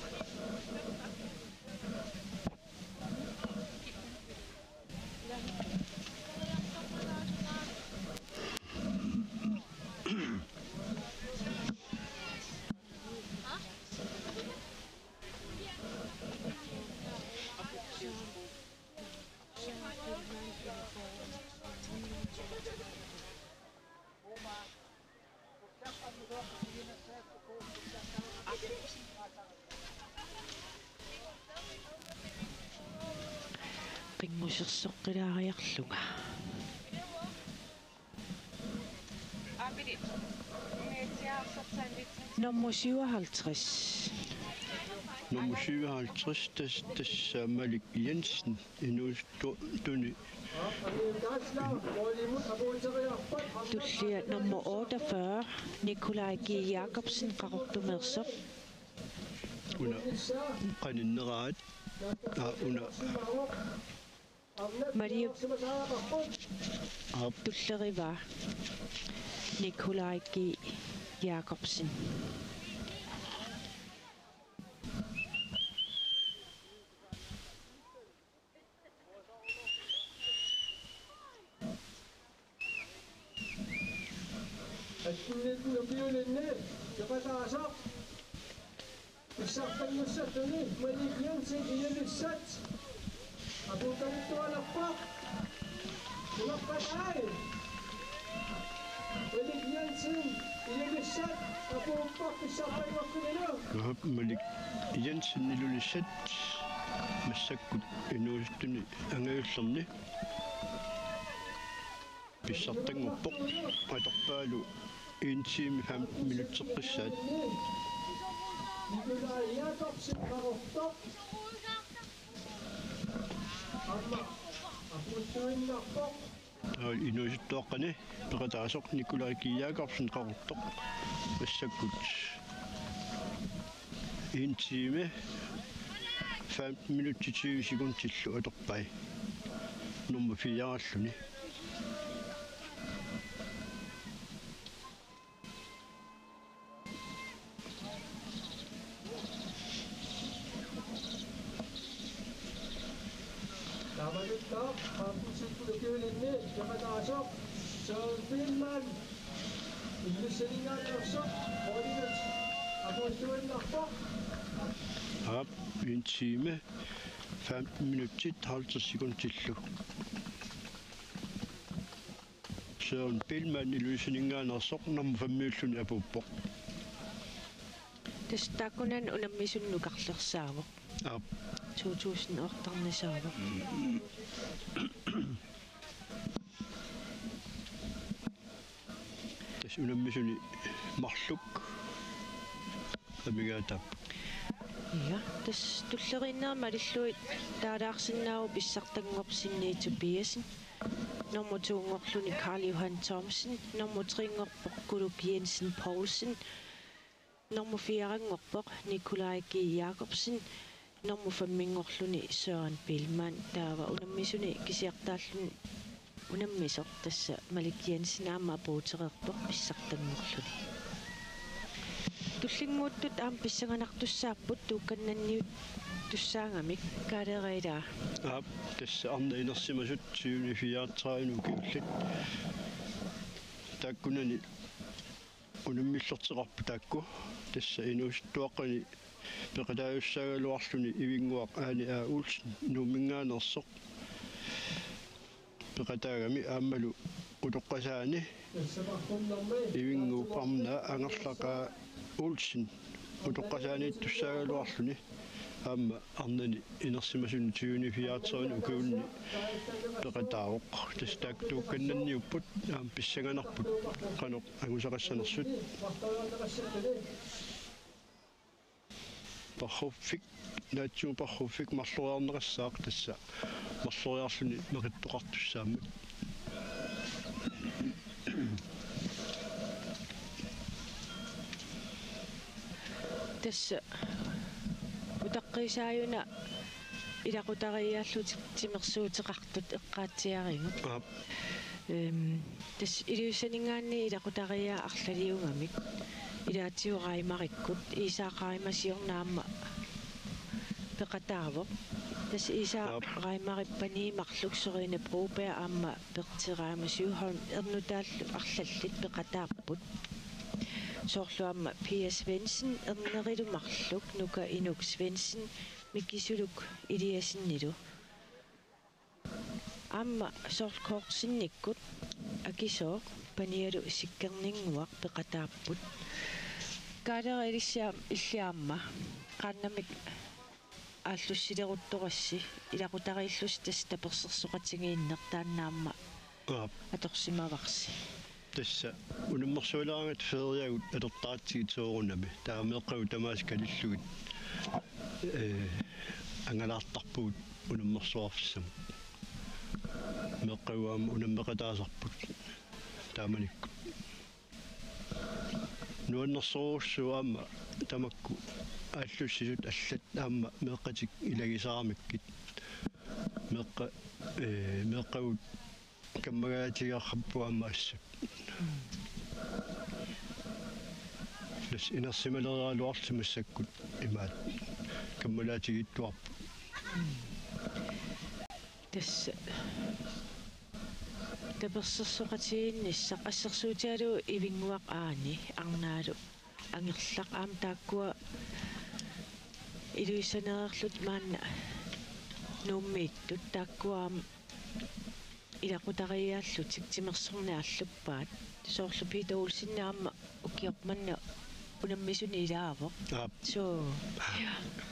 [SPEAKER 1] qingmusersoqqilaariarluga nummer 57
[SPEAKER 2] nummer 57 tassa Malik Jensen inuustuni
[SPEAKER 3] anegaasna molimut abuuteriarpat
[SPEAKER 1] tullia nummer 48 Nikolai G. Jakobsen qaqortumeersoq
[SPEAKER 2] una qanineraat una
[SPEAKER 1] Maria tulleriva Nikolai G. Jakobsen
[SPEAKER 3] attinnitnupiulinni yoqataasaq issartangussatuni Malik Jensen ilulissat abuutanittualarpaq unaqqataai Malik Jensen ilulissat abuuppaq issartanguartuminu
[SPEAKER 2] Malik Jensen ilulissat massakkut inuustuni angayullerni pissartanguppoq atorpaalu 1 time 5 minutseqqissaat
[SPEAKER 3] Nikolai Jakobsen qaqortoq amma apuuttuinnarpoq
[SPEAKER 2] inuusuttoqqani peqataasoq Nikolai K. Jakobsen qaqortoq massakkut 1 time 5 minut 20 sekundtillu atorpai nummer 4 alluni
[SPEAKER 3] Tamanutta, Papusin Kulukilini, Yamatasok, John Finland, listening on your shop, audience, Apostle Nakpa.
[SPEAKER 2] Ап 1 time 15 minutter 50 sekunder tillu. Søren Billman i løsningaanarsoq namma fammiulluni apuppoq.
[SPEAKER 1] Tastakunan unammisunnukarlersaavo.
[SPEAKER 2] Ап
[SPEAKER 1] 2008
[SPEAKER 2] tas unammisuni marluk amigaatap.
[SPEAKER 1] Ja, tas tullerinnerma alilluit taalaarsinnaaru pissartanngorsinniitupiasin. Nummer 2 ngorluni Carl Johan Thomsen, nummer 3 ngorpoq Kuluk Jensen Poulsen, nummer 4 ngorpoq Nikolaj G. Jacobsen, nummer 5 ngorluni Søren Billman, taava unammisuni kisiartaallun unammisor tassa Malik Jensen aama apuutereerpoq pissartanngorluni. Tullinguuttut aam pissanganartussaapпут tuukannanniut tussaangamik kaaleeriilaa.
[SPEAKER 2] Ап тасса арна инерсимасут 74 киуллит. Тааккунани унаммиллертеқарпу таакку тасса инуустуаққани пеқатааюссаагалуарлуни ивингуақ аани уулс нуумингаанерсоқ пеқатаагами ааммалу утоққасаани ивингууп арна ангерлақаа уулсин утоққасаани туссаагалуарлуни аама арнани инерсимасуни 24 укуунни пеқатаавоқ тастаак туукканнанниуппут аам писсаганарпут қаноқ ангусақассанерсут пархоффик наатсуу пархоффик марлуриарнерассаақ тасса марлуриарлуни меқиттоқартуссааммут
[SPEAKER 1] Tässä utaqqisaayuna ilaqutariaallut timersuuteqartut eqqaatsiaringut. Tas iliussaningaanni ilaqutariaa arlaliungamik ilaatsiuqaimarikkut isaaqaimasiornaamma peqataavoq. Tas isaaqaimarippani marlukserine Broberg aamma pertiraama Syvholm ernutaallu arlallit peqataapput. Sorluamma Pia Svendsen ernerilumarluk nuka inuk Svendsen mikisuluk iliasinnilu. Amma sorkorsinnikkut akisooq panialu sikkerninguaq peqataapput. Kaalerilisiam illiaamma qaannamik aallussileruttorassi ilaqutariillus tas tapersersoqatigiinnertaannaamma atorsimavarsi.
[SPEAKER 2] тасса унаммерсуалаарангат фериагут алертаатсигитсоорунами таамеэккагу тамааскалиллугит ангалаартарпугут унаммерсуарфиссам меэккагуама унаммеқатаасарпут тааманикку нуаннерсоруссуаама тамакку ааллуссисут аллат аама меэккатик илагисаарамиккит меэккагут каммагаатигарраппуаама ассап лэс инерсималериалуарлимассаккут имаат каммалаатигиттуарпу
[SPEAKER 1] Tässä таперсерсоqatigiinnisaq ассерсуутиалу ивингуақ аани арнааlu ангерлақ аам тааккуа илуиссанеерлут маанна нууммииттут тааккуаам илақутариааллутик тимерсорниарлуппаат соорлу Питер Олсиннаама укиорманна унаммисуни илаавоқ so ja.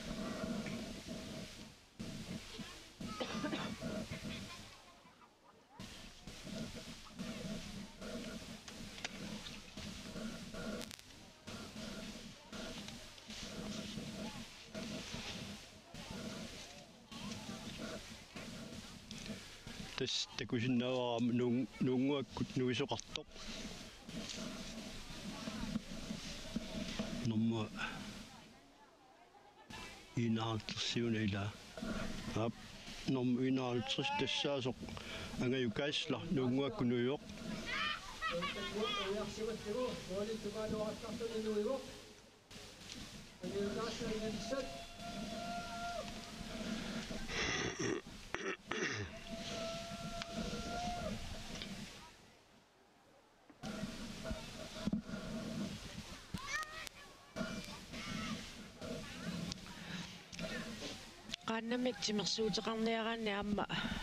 [SPEAKER 2] тас такусиннааварам нунгуаккут нуисоқартоқ номма инаартерсиуна ила ап ном инаартерс тассаасоқ ангаюкаассла нунгуакку нуйоқ
[SPEAKER 1] qannamik timersuuteqarniaraanni aamma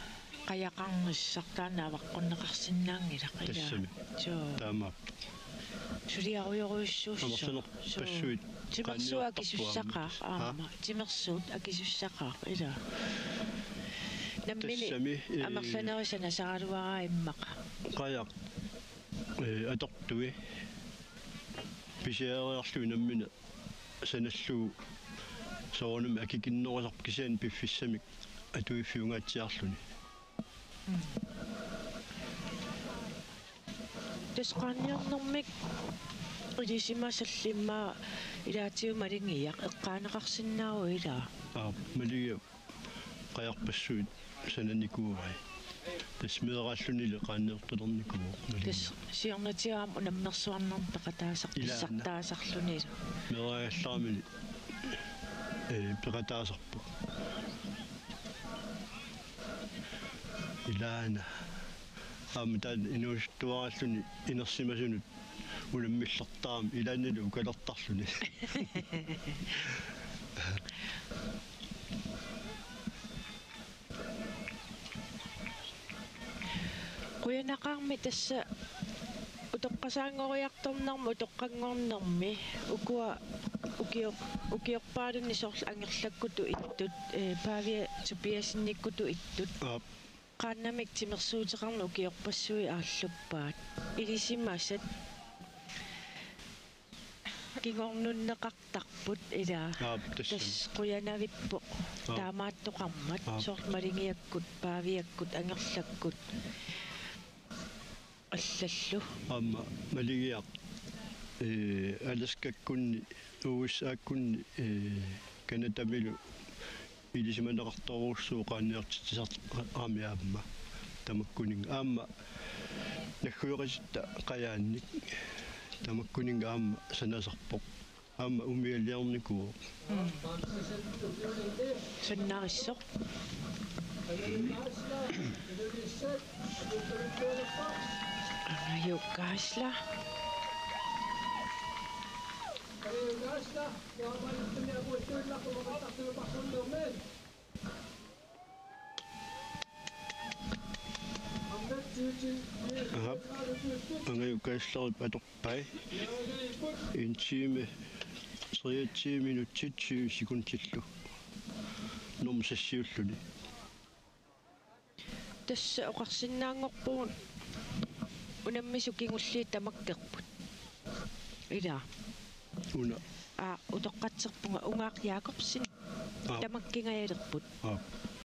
[SPEAKER 1] qayaqarnissartaanaavaqqunnaqarsinnaangila
[SPEAKER 2] тассами
[SPEAKER 1] jo
[SPEAKER 2] таамаап
[SPEAKER 1] suliarujoruissuussa
[SPEAKER 2] амарсанер пассуит
[SPEAKER 1] timersua akisussaqaa aamma timersuut akisussaqaa ila nammini
[SPEAKER 2] тассами
[SPEAKER 1] амерланерисана саралуараа иммаqa
[SPEAKER 2] qajaq атортуи писиариарлуи наммина саналлуу соонум акикиннерисарп кисаан пиффиссамик атуиффиунгаатсиарлуни
[SPEAKER 1] тесqaanniarnermik илисимасаллиммаа илаатиумалингиақ эққаанеқарсиннаау илаа
[SPEAKER 2] малига qajaqpassuit sananikuvai тасмеэраллуниле qaanneertalernikuu
[SPEAKER 1] тес сиорнатиаам унаммерсуарнерм пеқатаасартаасарлуни
[SPEAKER 2] мераалларамили пеқатаасарпу илаана амтан инуустуараллуни инерсимасунут унаммиллертаам илааннилу укалертарлуни
[SPEAKER 1] quyanaqarmi tassa utoqqasaangoriartornermu utoqqanngornermi ukua ukiorpaalunni sorl angerlakkutu ittut paavia tupiasinnikkutu ittut qaannamik timersuuteqarnu ukiorpassui aalluppaat ilisimassat kingornunneqartarput ilaa tas quyanavippu taamaattoqarmat sorl malingiakkut paaviakkut angerlakkut аллаллу
[SPEAKER 2] амма малигиақ аласкаккунни уусааккунни канатамилу илисиманеқарторуссуу qaanniartitsisart аамиаамма тамаккунинг аамма наххуйориситта қаяанник тамаккунинг аамма санасарпоқ аамма умиаллиарникуу
[SPEAKER 1] саннарissor Ayukkasla.
[SPEAKER 2] Ayukkaslarip atorpai 1 time 23 minutter 20 sekuntillu normsassiulluni
[SPEAKER 1] Tässä oqarsinnaangorpuun unammisukingulliit tamakkerput ila
[SPEAKER 2] una
[SPEAKER 1] utoqqatserpunga ungaaq Jacobsen tamakkingayalerput